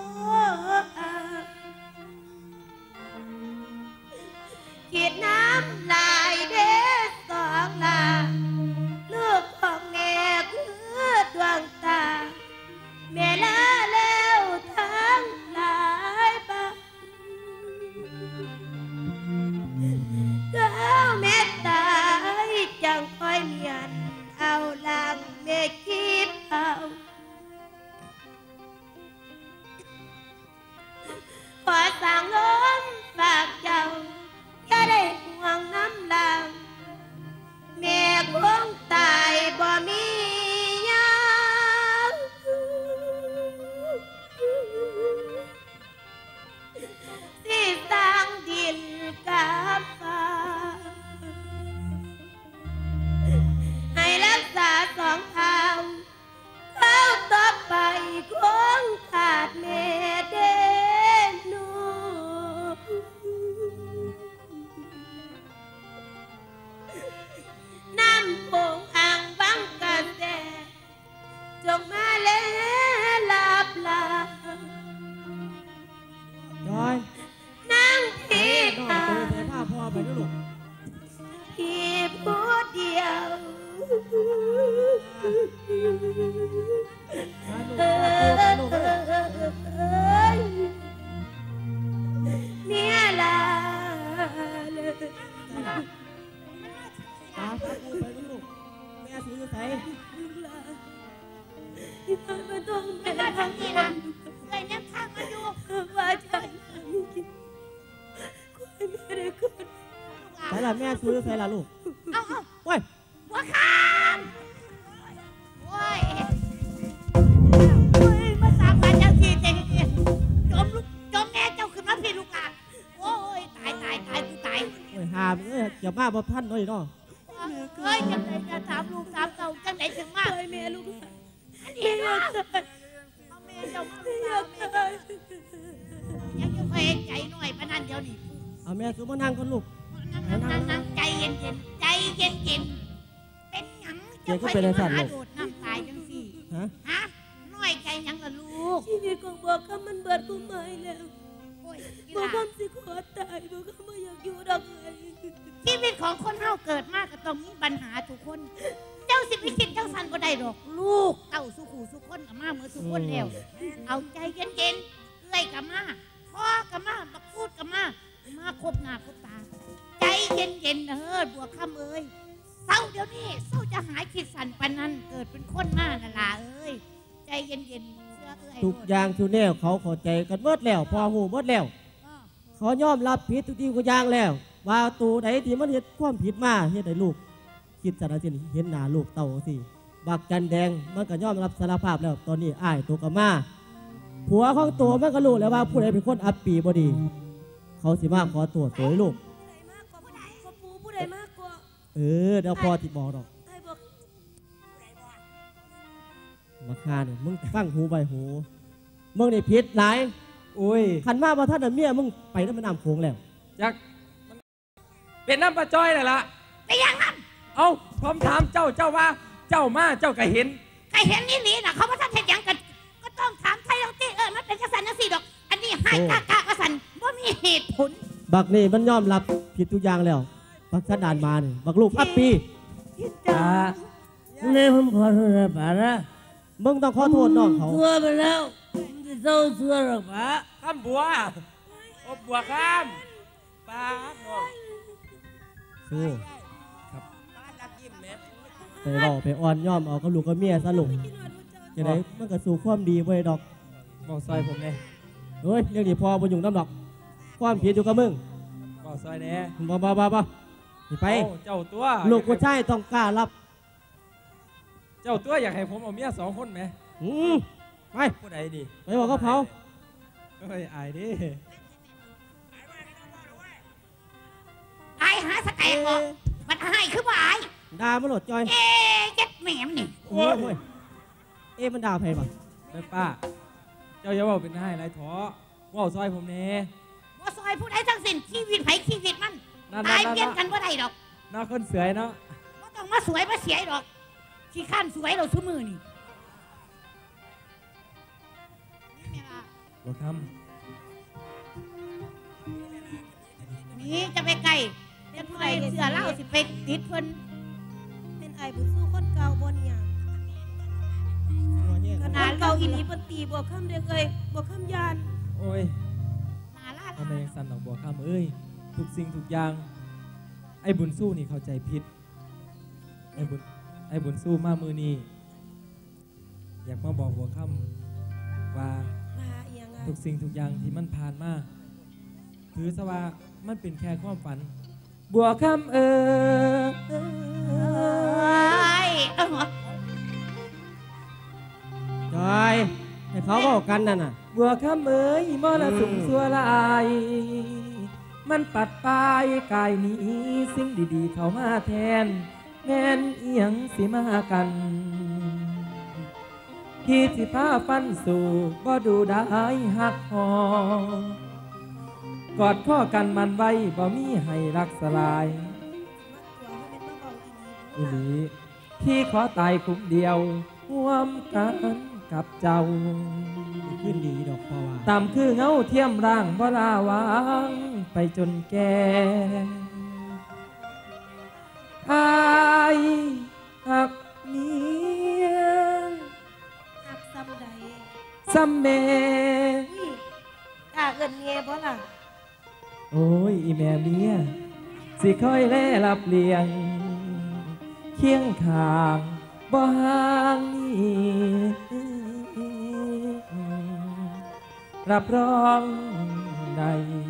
คิดน้ำลายเด้สองลาลูกของแม่คือดวงตาแม่ลาแล้วทั้งหลายบ้านก็เอาแม่ตายจังคอยเมียนเอาลังแม่คิดเอาขอสั่งลมฝากเจ้าอย่าได้ห่วงน้ำลังแม่คงตายบ่มียามสิสร้างดินกับฟ้าให้รักษาสองทางเข้าต่อไปคงขาดแม่เด่นหนูน้ำโป่งอ่างบังกันแดดจงมาแล้วลาบลาจอยนั่งพี่น้องตาตัวเสียผ้าพ่อไปด้วยลูกพี่พูดเดียวเนี่ยลาเลยตาพ่อพูดไปด้วยลูกแม่สูอยู่ไสลูกลาที่ผ่านมาต้องแม่มาทำทำนี่นะเคยแนบทางมาอยู่ว่าฉันคอยแม่ได้ขึ้นไสล่ะแม่สูอยู่ไสล่ะลูกเอาโอ้ยหัวขามโอ้ยมาสามวันยังทีเจจมลูกจมแม่เจ้าขึ้นมาพี่ลูกหลานโอ้ยตายกูตายโอ้ยหามอย่ามาบ่ทันหน่อยเนาะเฮ้ยจังไหนจะถามลูกถามเต่าจังไหนถึงมาคอยแม่ลูกหลานอันนี้เนาะเอาแม่เจ้ามาลูกหลานแม่เจ้ายังจะไปใจหน่อยปะนั่นเดี๋ยวนี้เอาแม่สุมานั่งก่อนลูกนั่งใจเย็นใจเย็นเป็นหยังจะไปหาโดดน้ำตายจังสิฮะน้อยใจหยังล่ะลูกชีวิตของบัวคำมันเบิดกูไม่แล้วบัวคำสิขอตายบัวคำไม่อยากอยู่ดอกเลยชีวิตของคนเฮาเกิดมาก็ต้องมีปัญหาทุกคน เจ้าสิไปคิดเจ้าสันบ่ได้ดอกลูกเต้าสุขูสุคนกับมาเหมือนสุคนแล้วเอาใจเย็นเอื้อยกับมาพ่อกับมาบักพูดกับมาคบหน้าคบตาใจเย็นเฮ้อบัวคำเอ้ยเศร้าเดี๋ยวนี้เศร้าจะหายคิดสันปานนั้นเกิดเป็นคนมาน่ะล่ะเอ้ยใจเย็นเชื่อเอ้ยทุกอย่างทุกแนวเขาเข้าใจกันหมดแล้วพอหูหมดแล้วเขายอมรับผิดทุกทีทุกอย่างแล้ว ว่าตัวไหนที่มันเฮ็ดความผิดมาเฮ็ดให้ลูกคิดสารสินเห็นหน้าลูกเต่าสิบักจันแดงมันก็ยอมรับสารภาพแล้วตอนนี้อ้ายตัวกับมาผัวของตัวมันก็รู้แล้วว่าผู้ใดเป็นคนอับปีบ่ดี เขาสิมาขอตัวตัวให้ลูกผู้ใดมากกว่าเดี๋ยวพอที่บอกดอกไอ้บอกมาคาเนี่ยมึงฟังหูใบหูมึงนี่ผิดหลายโอ้ยขันมาว่าท่านน่ะเมียมึงไปน้ำแม่น้ำโขงแล้วจักเป็นน้ำปลาจ้อยเลยล่ะไปยังนั้นเอาผมถามเจ้าว่าเจ้ามาเจ้าก็เห็นใครเห็นนี่หลีน่ะเขาว่าท่านเห็นยังกันก็ต้องถามไทยเราติมันเป็นกษัตริย์จังซี่ดอกอันนี้ให้กากษัตริย์บ่มีเหตุผลบักนี่มันยอมรับผิดทุกอย่างแล้วบักสันดานมาเนี่ยบักลูกอับปีเนี่ยผมขอโทษนะป้านะมึงต้องขอโทษน้องเขาตัวไปแล้วจะเศร้าเสื้อหรอกป้าข้ามบัวอบบัวข้ามปลาน้องสู้ไปบอกไปอ่อนย่อมเอากับลูกกับเมียซะลูกจะได้มันก็สู่ความดีไว้ดอกบอกซอยผมเนี่ยเฮ้ยเรื่องนี้พอบนยุ่งน้ำดอก ความผิดอยู่กับมึงบอกซอยแน่บ้านี่ไปเอาเจ้าตัวลูกผู้ชายต้องกล้ารับเจ้าตัวอยากให้ผมเอาเมีย2 คนไหมไปผู้ใดดิไปบอกกับเขาเฮ้ยอายดิไอ้หาสแตกบอกมันให้คือบ่ไอ้ด่ามันโหลดจอยเจ็ดแหมมนี่โอ้ยมันด่าใครบ้างแม่ป้าเจ้าอย่าบอกเป็นให้ไรท้อว่าซอยผมแน่ว่าซอยผู้ใดทั้งสิ้นชีวิตไผชีวิตมันนั่นตายเปลี่ยนกันบ่ได้ดอกน่าคนเสือยเนาะบ่ต้องมาสวยมาเสียดอกขี้ข้านสวยเราซุมือนี่นี่แม่ล่ะบัวคนี่จะไปไกลจะไปเสือเล่าสิไปติดเพิ่นเป็นไอ้บุญสู้คนเก่าบ่เนี่ยขนาดเก่าอีนี้ปตีบัวคำเด็กเอ้ยบัวคำยานำโอ้ยนาลาทำไมยังสั่นดอกบัวคำเอ้ยทุกสิ่งทุกอย่างไอ้บุญสู้นี่เข้าใจผิดไอ้บุญสู้มามือนี้อยากมาบอกบัวคำว่ามาเอียงไงทุกสิ่งทุกอย่างที่มันผ่านมาถือซะว่ามันเป็นแค่ความฝัน บัวคำจอยให้เขาบอกกันนั่นน่ะบัวคำเอ้ยมรสุมสัวลาย มันปัดปลายกายหนี้สิ่งดีๆเข้ามาแทน แม่นเอียงสิมากันพี่สิพาฟันสู่บ่ดูได้หักหอกอดข้อกันมันไว้บ่มีให้รักสลายอีหลีพี่ขอตายคุ้มเดียวร่วมกันกับเจ้าขึ้นดีดอกพอว่าตามคือเงาเทียมร่างบ่ลาวางไปจนแก่อายหักเมียหักซ้ำใดซ้ำแม่กล้าเอิ้นเมียบ่ล่ะโอ้ยอีแม่เมียสิคอยแลรับเลี้ยงเคียงข้างบ่ห่างนี้รับรองได้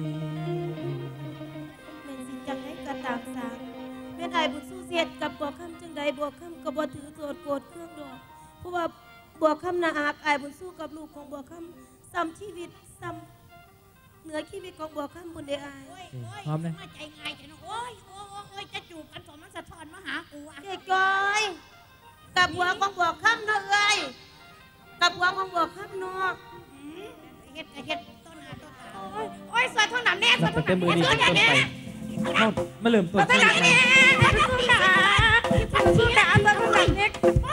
แม่นสิจังได๋ก็ตามสร้างแม่นไอ้บุญสู้เสียดกับบัวคำจังใดบัวคำก็บ่ถือโทษโกรธเครื่องดอกเพราะว่าบัวคำน่ะฮักไอ้บุญสู้กับลูกของบัวคำซ้ำชีวิตซ้ำเหนือชีวิตของบัวคำบุญได้อายโอ้ยโอ้ยมาใจง่ายจังโอ้ยจะจูบกันสมมันสะท้อนมาหากูอ่ะเด็กก้อยกับหัวของบัวคำเนาะเอ้ยกับหัวของบัวคำเนาะเฮ็ดก็เฮ็ดต้นหน้าต้นตาโอ้ยสวยท้องดำแน่สวยท้องแต่มือดำนี้แน่เป็นต้นไปเข้ามาเริ่มต้นท้องดำแน่สู้หนาสู้หนาสวยท้องดำแน่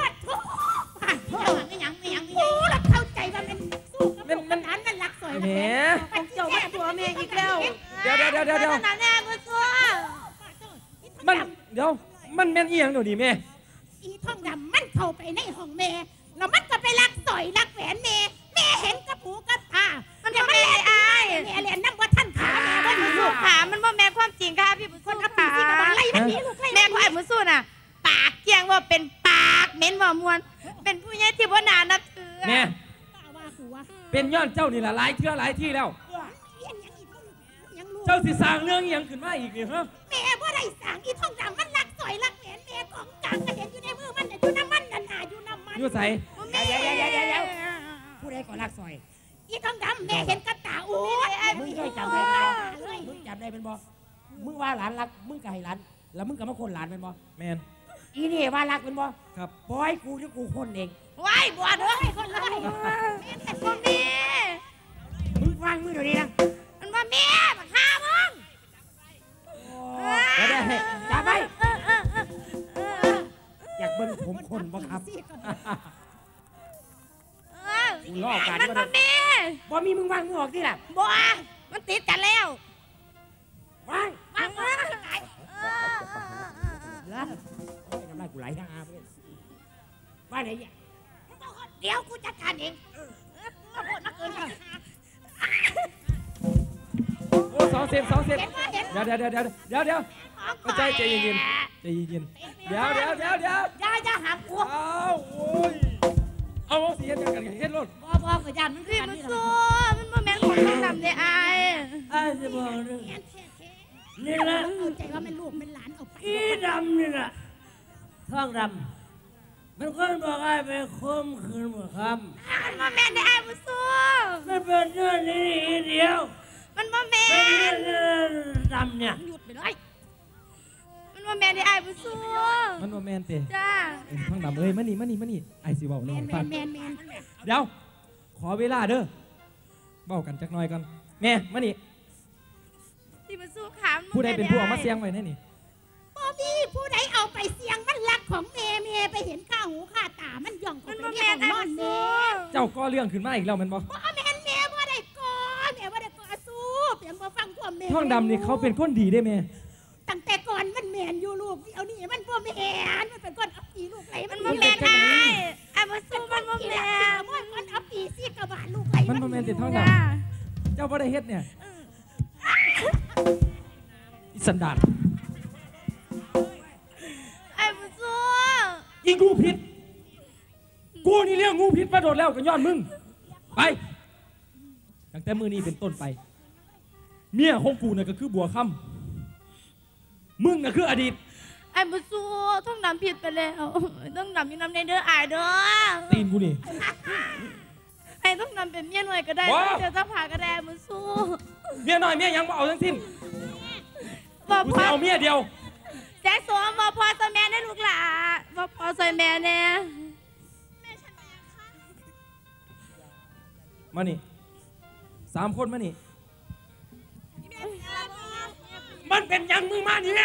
เราเข้าใจว่ามันสู้กับมันนั้นมันรักสวยแหมมันเจ้าแม่ผัวแม่อีกแล้วเดี๋ยวท้องดำแน่มือสู้มันเดี๋ยวมันแม่นอีหยังเดี๋ยวนี้แม่อีทองดำมันเข้าไปในห้องแม่แล้วมันก็ไปลักสอยลักแหวนแม่เห็นกับหูกับตามันก็ไม่เลยอายแม่เรียนนั่งว่าท่านขาแม่ว่าลูกขามันบ่แม่ความจริงค่ะพี่บุญสู้ค่ะที่กำลังไล่มันนี้ลูกไล่แม่ของไอ้บุญสู้น่ะปากเกียงว่าเป็นปากเหม็นว่ามวนเป็นผู้ใหญ่ที่บ่น่านับถือแม่ตาว่ากูว่าเป็นย้อนเจ้านี่ล่ะหลายเทื่อหลายที่แล้วเรียนยังอีกยังลูกเจ้าสิสร้างเรื่องอีหยังขึ้นมาอีกนี่ฮะแม่ว่าได้สั่งอีทองดำมันลักสอยลักแหวนแม่ของกลางกระเด็นอยู่ในมือมันอยู่น้ำมันนั่นน่ะอยู่น้ำมันอยู่ใส่แม่ผู้ใดก็ลักสอยอีทองดำแม่เห็นกับตาโอ้ยมึงเคยจำได้ไหมมึงจำได้เป็นบ่มึงว่าหลานรักมึงก็ให้หลานแล้วมึงก็มาคนหลานเป็นบ่แม่นอีนี่ว่ารักเป็นบ่ครับปล่อยกูที่กูคนเองว้ายบัวเด้อคนเลยบ่แม่มึงฟังมึงเดี๋ยวนี้นะมันบ่แม่บักหามึงเดี๋ยวได้จับไปอยากเบิ่งผมคนบ่ครับกูล่อการมันก็บ่ได้แม่บ่มีมึงวางมึงออกที่ล่ะบัวมันติดกันแล้ววางวางมือไก่แล้วทำไรกูไหลทางอาเพื่อนว่าไหนเนี่ยเดี๋ยวกูจัดการเองมาพูดมาเกินโอ้2 เซน2 เซนเห็นว่าเห็นเดี๋ยวเข้าใจใจเย็นๆใจเย็นๆเดี๋ยวอย่าหามกูเอาโอ้ยเอาสิเฮ็ดกันเฮ็ดรถบ่ก็ยันมันพี่บุญสู้มันบ่แม่นคนต้องดำเด้อายไอ้จะบอกเรื่องนี่แหละเอาใจว่าเป็นลูกเป็นหลานเอาไปอีดำนี่แหละท้องดำมันคนบอกไอ้ไปคมคืนหมดคมันบ่แม่นเด้อายบุญสู้ำมันเป็นเรื่องนี้เดียวมันบ่แม่เป็นนเรื่องดำเนี่ยหยุดไปเลยมันบ่แม่นเด้อายบุญสู้มันบ่แม่นเตะจ้าทางดำเอ้ยมานี่ไอ้สิเว้าแมน้องนฟังแมนเดี๋ยวขอเวลาเด้อเว้ากันจักหน่อยก่อนแม่มานี่พี่บุญสู้ขามันบ่ผู้ใดเป็นผู้เอามาแด้เสียงไว้แน่นี่บ่มีผู้ใดเอาไปเสียงมันรักของแม่ไปเห็นข้าหูข้าตามันย่องมันเข้าบ่ไปแม่นในอ้ายห้องนบุอญนสู้แม่เจ้าก่อเรื่องขึ้นมาอีกแล้วแมันบ่บ่แม่นแม่บ่ได้ก่อแม่บ่ได้ก่อสู้เพียงบ่ฟังความแม่ท้องดำนี่เขาเป็นคนดีได้แม่ตั้งแต่ก่อนมันแม่นอยู่ลูกเดี๋ยวนี้มันบ่แม่นมันเป็นคนอัปปีลูกไหลมันบ่แม่นอ้ายอ้ายบุญสู้มันบ่แม่นมันคนอัปปีซีกระบาลลูกไหลมันบ่แม่นติดท้องดจ้าำเจ้าบ่ได้เฮ็ดเนี่ยอีสันดานอ้ายบุญสู้อีงูพิษกูนี่เลี้ยงงูพิษมาโดดแล้วก็ย้อนมึงไปตั้งแต่มื้อนี้เป็นต้นไป เมียของกูน่ะก็คือบัวค่ำมึงน่ะคืออดีตไอ้บุสู้ท้องดำผิดไปแล้วต้องดำอยู่น้ำในเด้ออายเด้อตีนกูนี่ไอ้ต้องดำเป็นเมียหน่วยก็ได้ว้าเดี๋ยวจะผ่าก็ได้บุสู้เมียน้อยเมียหยังบ่เอาทั้งสิ้นบอกกูพ่จะอเอาเมียเดียวแจ๊สวมบอกพ่อซอยแม่ได้ลูกหล่ะบอกพ่อซอยแม่แน่มานี่3 คนมานี่มันเป็นหยังมึงมานี่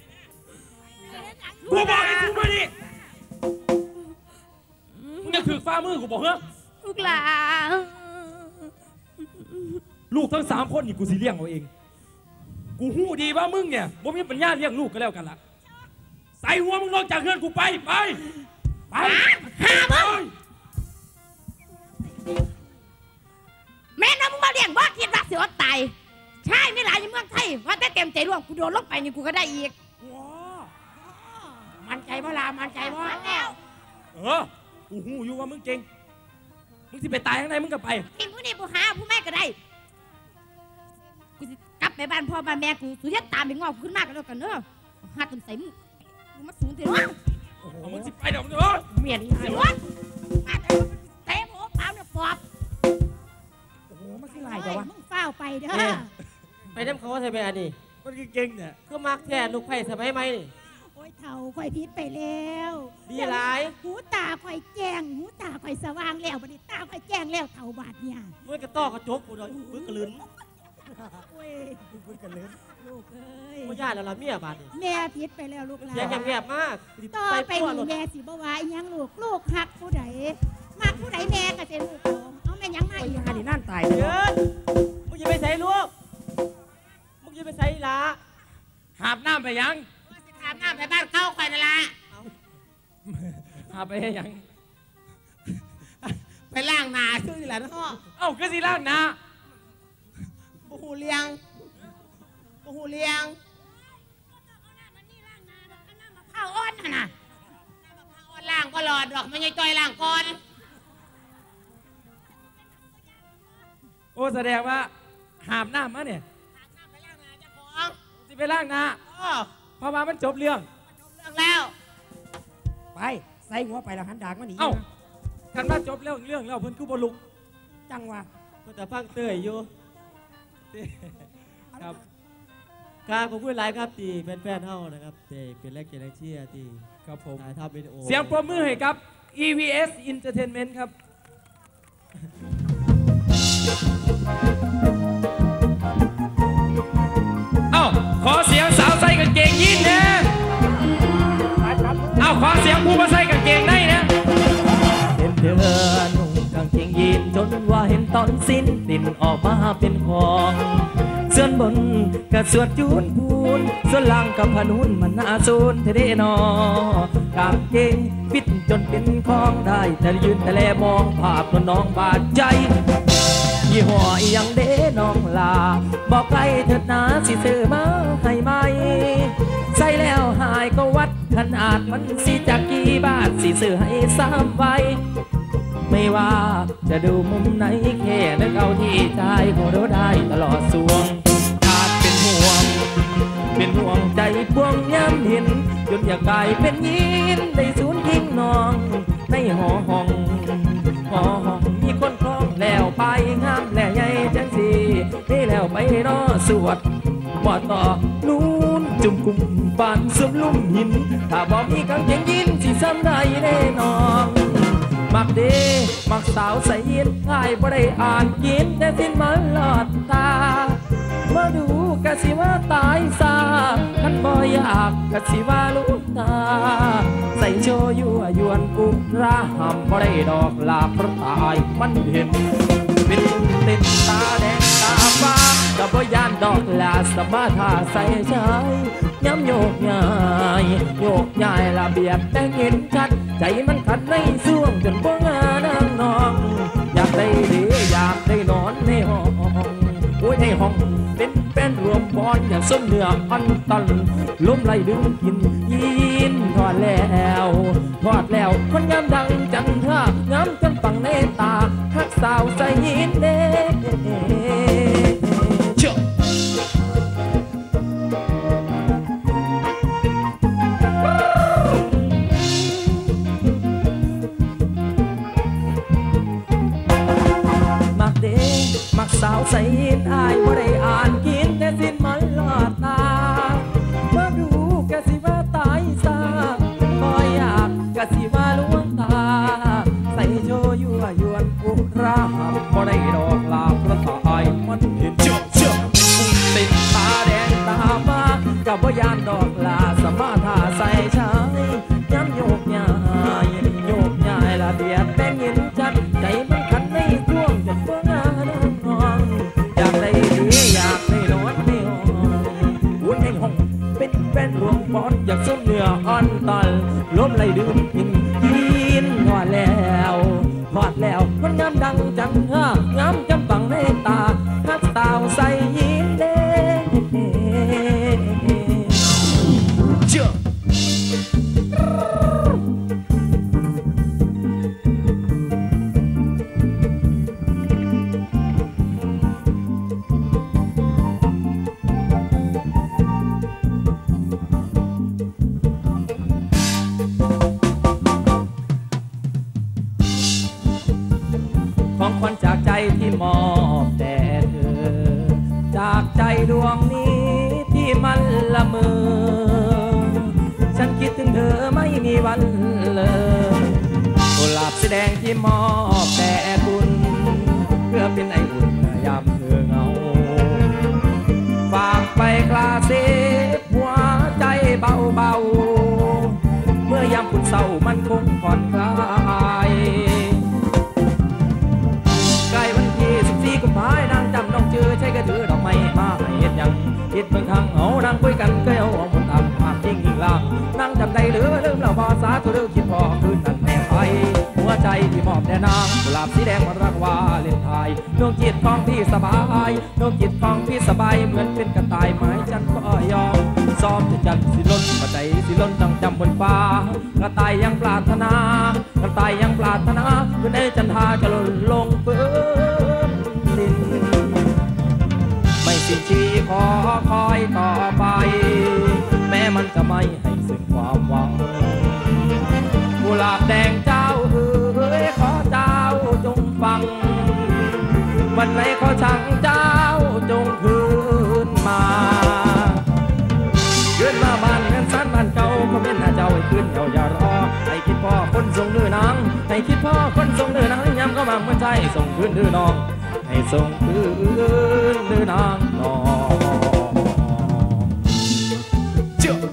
กูบอกให้กูมานี่มึงจะถือฟ้ามือกูบอกเหรอลูกหล่ะลูกทั้ง3 คนนี่กูสิเลี้ยงเอาเอง กูหู้ดีว่ามึงเนี่ยบ่มีปัญญาเลี้ยงลูกก็แล้วกันล่ะใส่หัวมึงลงจากเรือนกูไปไปหามึงแม่น้องมึงมาเลี้ยงบ่คิดว่าเสือตายใช่ไม่หลายอยู่เมืองไทยว่าแต่เต็มใจร่วมกูโดนลงไปนี่กูก็ได้อีกมันใจบ่ลามันใจบ่กูหู้อยู่ว่ามึงเก่งมึงสิไปตายข้างในมึงก็ไปกินผู้นี้ผู้หาผู้แม่ก็ได้กูสิกลับไปบ้านพ่อบ้านแม่กูสุดท้ายตามไปงอกขึ้นมากกันแล้วกันเนอะหาตุ่มใส่มึงกูมาสูงเถอะเอามึงสิไปเดี๋ยวมึงเมียนี่เดี๋ยวมาเตะหัวเปล่าเนี่ยปอบโอ้โหมันคือลายจังวะมึงเฝ้าไปเด้อไปน้ำเขาใช่ไหมอันนี้มันเก่งเนี่ยคือมักแท้ลูกไผ่สมัยใหม่นี่โอ้ยเท่าข่อยพิษไปแล้วดีหลายหูตาข่อยแจ้งหูตาข่อยสว่างแล้วบัดนี้ตาข่อยแจ้งแล้วเท่าบาดเนี่ยมันกระต้อกระจกกูเลยปึกกระลืนโอ้ยพูดกันเลยลูกเอ้ยบ่ญาติแล้วล่ะเมียบาดนี่แม่ผิดไปแล้วลูกหลานเสียงแหบๆมากต่อไปนี่แม่สิบ่ว่าอีหยังลูกหักผู้ใดมักผู้ใดแม่ก็จะลูกเอาแม่ยังไงไอ้อีกฮันนี่นั่นตายเลยเดินมึงอย่าไปใส่ลูกมึงอย่าไปใส่ละหาบน้ำไปยังถามหน้าไปบ้านเข้าคอยนั่นละหาบไปให้ยังไปล้างหนาชื่อแหละเนาะเอ้าก็สิล่างนะบูฮูเลียงบูฮูเลียงข้าวอ้อนน่ะนะข้าวอ้อนล้างก็หลอดดอกไม่ใช่จ้อยล้างก่อนโอ้แสดงว่าหาบน้ำมาเนี่ยไปล้างหนาเจ้าของสิไปล่างนะอ้อเพราะว่ามันจบเรื่องเรื่องแล้วไปใส่หัวไปแล้วหันดากมาหนีเอ้าคันว่าจบเรื่องแล้วเพิ่นคือบ่ลุกจังวะก็แต่ฟังเตยอยู่ครับการผมพูดหลายครับตีแฟนๆเฮานะครับเตเป็นแรกเกณฑ์เชียร์ตีครับผมถ่ายทำวิดีโอเสียงปรบมือให้กับ EVS Entertainment ครับ เอ้าขอเสียงสาวใส่กางเกงยีนส์นะเอ้าขอเสียงผู้มาใส่กางเกงในนะเห็นเธอนุ่งกางเกงยีนส์จนว่าเห็นตอนสิ้นดินออกมาเป็นของส่วนบนกับส่วนจูนพูนส่วนล่างกับพนุนมันน่าสูนเทเดนอกางเกงปิดจนเป็นของได้แต่ยืนแต่แลมองภาพน้องบาดใจยี่ห้ออีหยังเด้น้องลาบอกไกลเถิดนาสิซื้อมาให้ไหมใส่แล้วหายก็วัดขนาดมันสิจากกี่บาทสิซื้อให้ซ้ำไว้ไม่ว่าจะดูมุมไหนแค่นึกเอาที่ใจก็รู้ได้ตลอดสวงขาดเป็นห่วงใจพวงย้ำเห็นจนอยากกลายเป็นยินได้สูญทิ้งน้องในหอห้องมีคนคล้องแล้วไปงามแล้วใหญ่จังสีนี่แล้วไปรอสวดบ่ต่อนู้นจุ่มกุ่มปานซึมลุ่มหินถ้าบ่มีกางเกงยีนสิซ้ำได้แน่นอนมักเดมักสาวใส่ยินง่ายบ่ได้อ่านยินแต่สิ้นมันหลอดตามาดูกะสิว่าตายซาคันบ่อยากกะสิว่าลูกตาใส่โชยั่วยวนอุราหำบ่ได้ดอกลาเพราะตายมันเห็นเป็นติดตาแดงตาฟ้ากับบ่ยานดอกลาสมาธาใส่ชายย้ำโยกย้ายระเบียบแต่เห็นชัดใจมันขัดในส่วงจนบ่งานางนองอยากได้ดีอยากได้นอนในห้องโอ้ยในห้องเป็นรวมบอลอย่างส้มเนื้ออันตันล้มไหลดึงกินยินทอดแล้วคนงามดังจันทรางามจนปังในตาฮักสาวใส่ยินเด้มักสาวใส่ยินอายบ่ได้อ่านกินแต่สิ้นมันหลอดตามาดูกะสิว่าตายซาบ่อยากกะสิว่าลวงตาใส่โชยั่วยวนอุราหำบ่ได้ดอกลาเพราะตายมันเห็นเชื่อติดตาแดงตามากับบ่ยานดอกลาสมาธาใส่ชายย้ำโยกย้ายละเบียดแต่งเห็นชัดใจมันขันในช่วงจนเบื่องานอยากได้ดีอยากได้นอนในห้องวุ่นในห้องเป็นรวงบอลอยากส้มเนื้ออ่อนตอนล้มไหลดื่มกินทอดแล้วคนงามดังจังงามจำปังในตาฮักสาวใส่ยินเด้เชื่อของขวัญจากใจที่มอบแด่เธอจากใจดวงนี้ที่มันละเมอฉันคิดถึงเธอไม่มีวันเลยกุหลาบสีแดงที่มอบแด่คุณเพื่อเป็นไออุ่นยามเธอเหงาดเมืองทางเอานั่งคุยกันก็เอาหมุนตามความจริงอีกล่างนั่งจำได้หรือลืมเราภาษาตัวเรื่องคิดพอคืนนั้นแน่ไปหัวใจที่มอบแด่นางกุหลาบสีแดงมันรักว่าเล่นไทยดวงจิตของพี่สบายดวงจิตของพี่สบายเหมือนเป็นกระต่ายไม้จันก็ยอมซ้อมจะจันสิล้นปัจจัยสิล้นจังจำบนฟ้ากระต่ายยังปรารถนากระต่ายยังปรารถนาเพื่อได้จันทาจะหล่นลงพื้นดินไม่สิ้นชีขอคอยต่อไปแม้มันจะไม่ให้ซึ่งความหวังกุหลาบแดงเจ้าเอ๋ยขอเจ้าจงฟังวันไหนขอช่างเจ้าจงคืนมาคืนมาบ้านเงินสันบ้านเก่าก็เป็นหน้าเจ้าให้คืนเจ้าอย่ารอให้คิดพ่อคนทรงเนื้อนางให้คิดพ่อคนทรงเนื้อนางย้ำก็บางเมื่อใจส่งคืนเนื้อน้องให้ส่งคืนเนื้อนางน้องเจ้า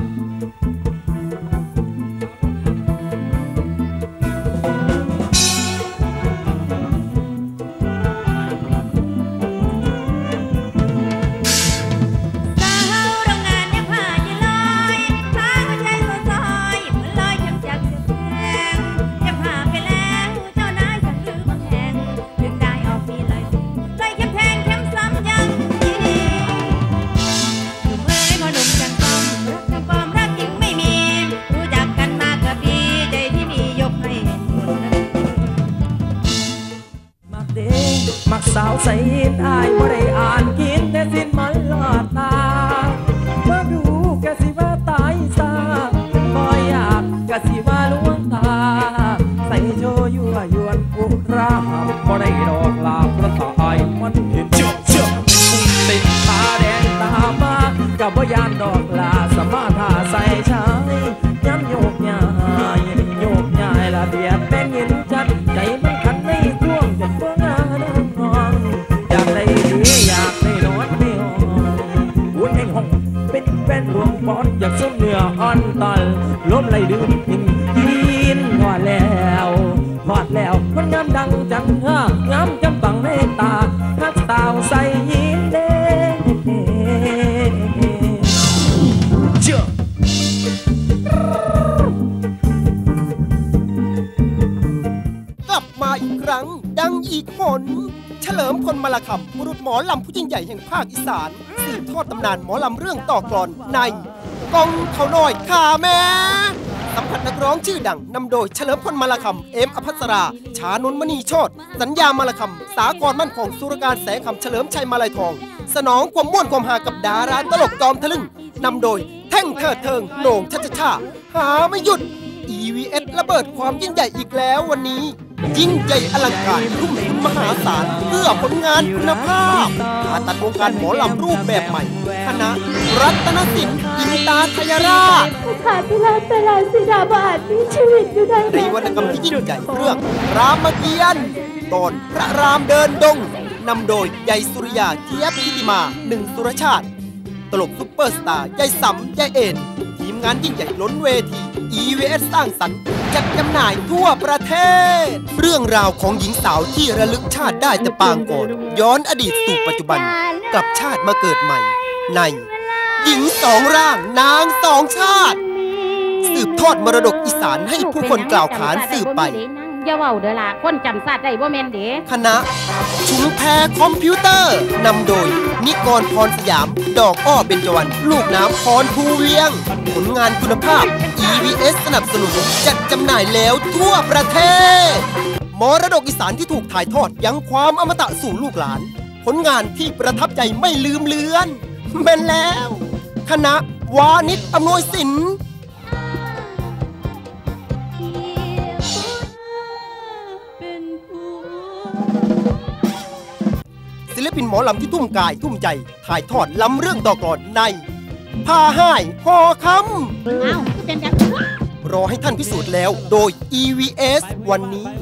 มักสาวใส่อายบ่ได้อ่านกินแต่สิ้นมันลอดตามาดูกะสิว่าตายซาบ่อยากกะสิว่าลวงตาใส่โชยั่วยวนอุราหะบ่ได้ดอกลาเพราะตายมันเห็นติดตาแดงตามากับบ่ยานดอกลาสมาธาใส่ชายย้ำโยกย้ายโยกย้ายละเบียดแป้งเงินจัดใจมันขันในช่วงจนบ่งานอยากได้ดีอยากได้นอนไม่ห้องหุ่นแห่งห้องเป็นแฟนรวมปอดอยากส้มเนื้ออ่อนตอนล้มไหลดื่มกินหอดแล้วมันงามดังจังงามจำปังในตาทักสาวใส่ยิ้มเด้เจ้ากลับมาอีกครั้งดังอีกหนเฉลิมพลมลคำบุรุษหมอลำผู้ยิ่งใหญ่แห่งภาคอีสานสืบทอดตำนานหมอลำเรื่องต่อกลอนในกองเขาน้อยขาแม่สัมผัสนักร้องชื่อดังนำโดยเฉลิมพลมลคำเอ็มอภัสราชานนท์มณีโชติสัญญามลคำสากรมั่นคงสุรการแสงคำเฉลิมชัยมาลัยทองสนองความม่วนความหากับดาราตลกจอมทะลึ่งนำโดยแท่งเถิดเทิงโหน่งชัชชาหาไม่หยุด EVS ระเบิดความยิ่งใหญ่อีกแล้ววันนี้ยิ่งใหญ่อลังการทุ่มทุนมหาศาลเพื่อผลงานคุณภาพผ่าตัดวงการหมอลำรูปแบบใหม่คณะรัตนศิลป์อินตาทยราชขาดพิราตลาดศิลาบาทมีชีวิตอยู่ได้ในวรรณกรรมที่ยิ่งใหญ่เรื่องรามเกียรติ์ตอนพระรามเดินดงนำโดยใยสุริยาเจี๊ยบทิติมาหนึ่งสุรชาติตลกซุปเปอร์สตาร์ยายสำยายเอ็นทีมงานยิ่งใหญ่ล้นเวที EVS สร้างสรรค์จัดจำหน่ายทั่วประเทศเรื่องราวของหญิงสาวที่ระลึกชาติได้แต่ปางก่อนย้อนอดีตสู่ปัจจุบันกลับชาติมาเกิดใหม่ในหญิงสองร่างนางสองชาติสืบทอดมรดกอีสานให้ผู้คนกล่าวขานสืบไปอย่าเว้าเด้อล่ะคนจำศาสตร์ได้บ่แม่นเด้คณะชุมแพคอมพิวเตอร์นำโดยนิกรพรสยามดอกอ้อเบญจวรรณลูกน้ำพรภูเวียงผลงานคุณภาพ EVS สนับสนุนจัดจำหน่ายแล้วทั่วประเทศมรดกอีสานที่ถูกถ่ายทอดยังความอมตะสู่ลูกหลานผลงานที่ประทับใจไม่ลืมเลือนแม่นแล้วคณะวานิชอำนวยสินศิลปินหมอลำที่ทุ่มกายทุ่มใจถ่ายทอดลำเรื่องต่อกลอนในพาห่ายห่อคำรอให้ท่านพิสูจน์แล้วโดย EVS วันนี้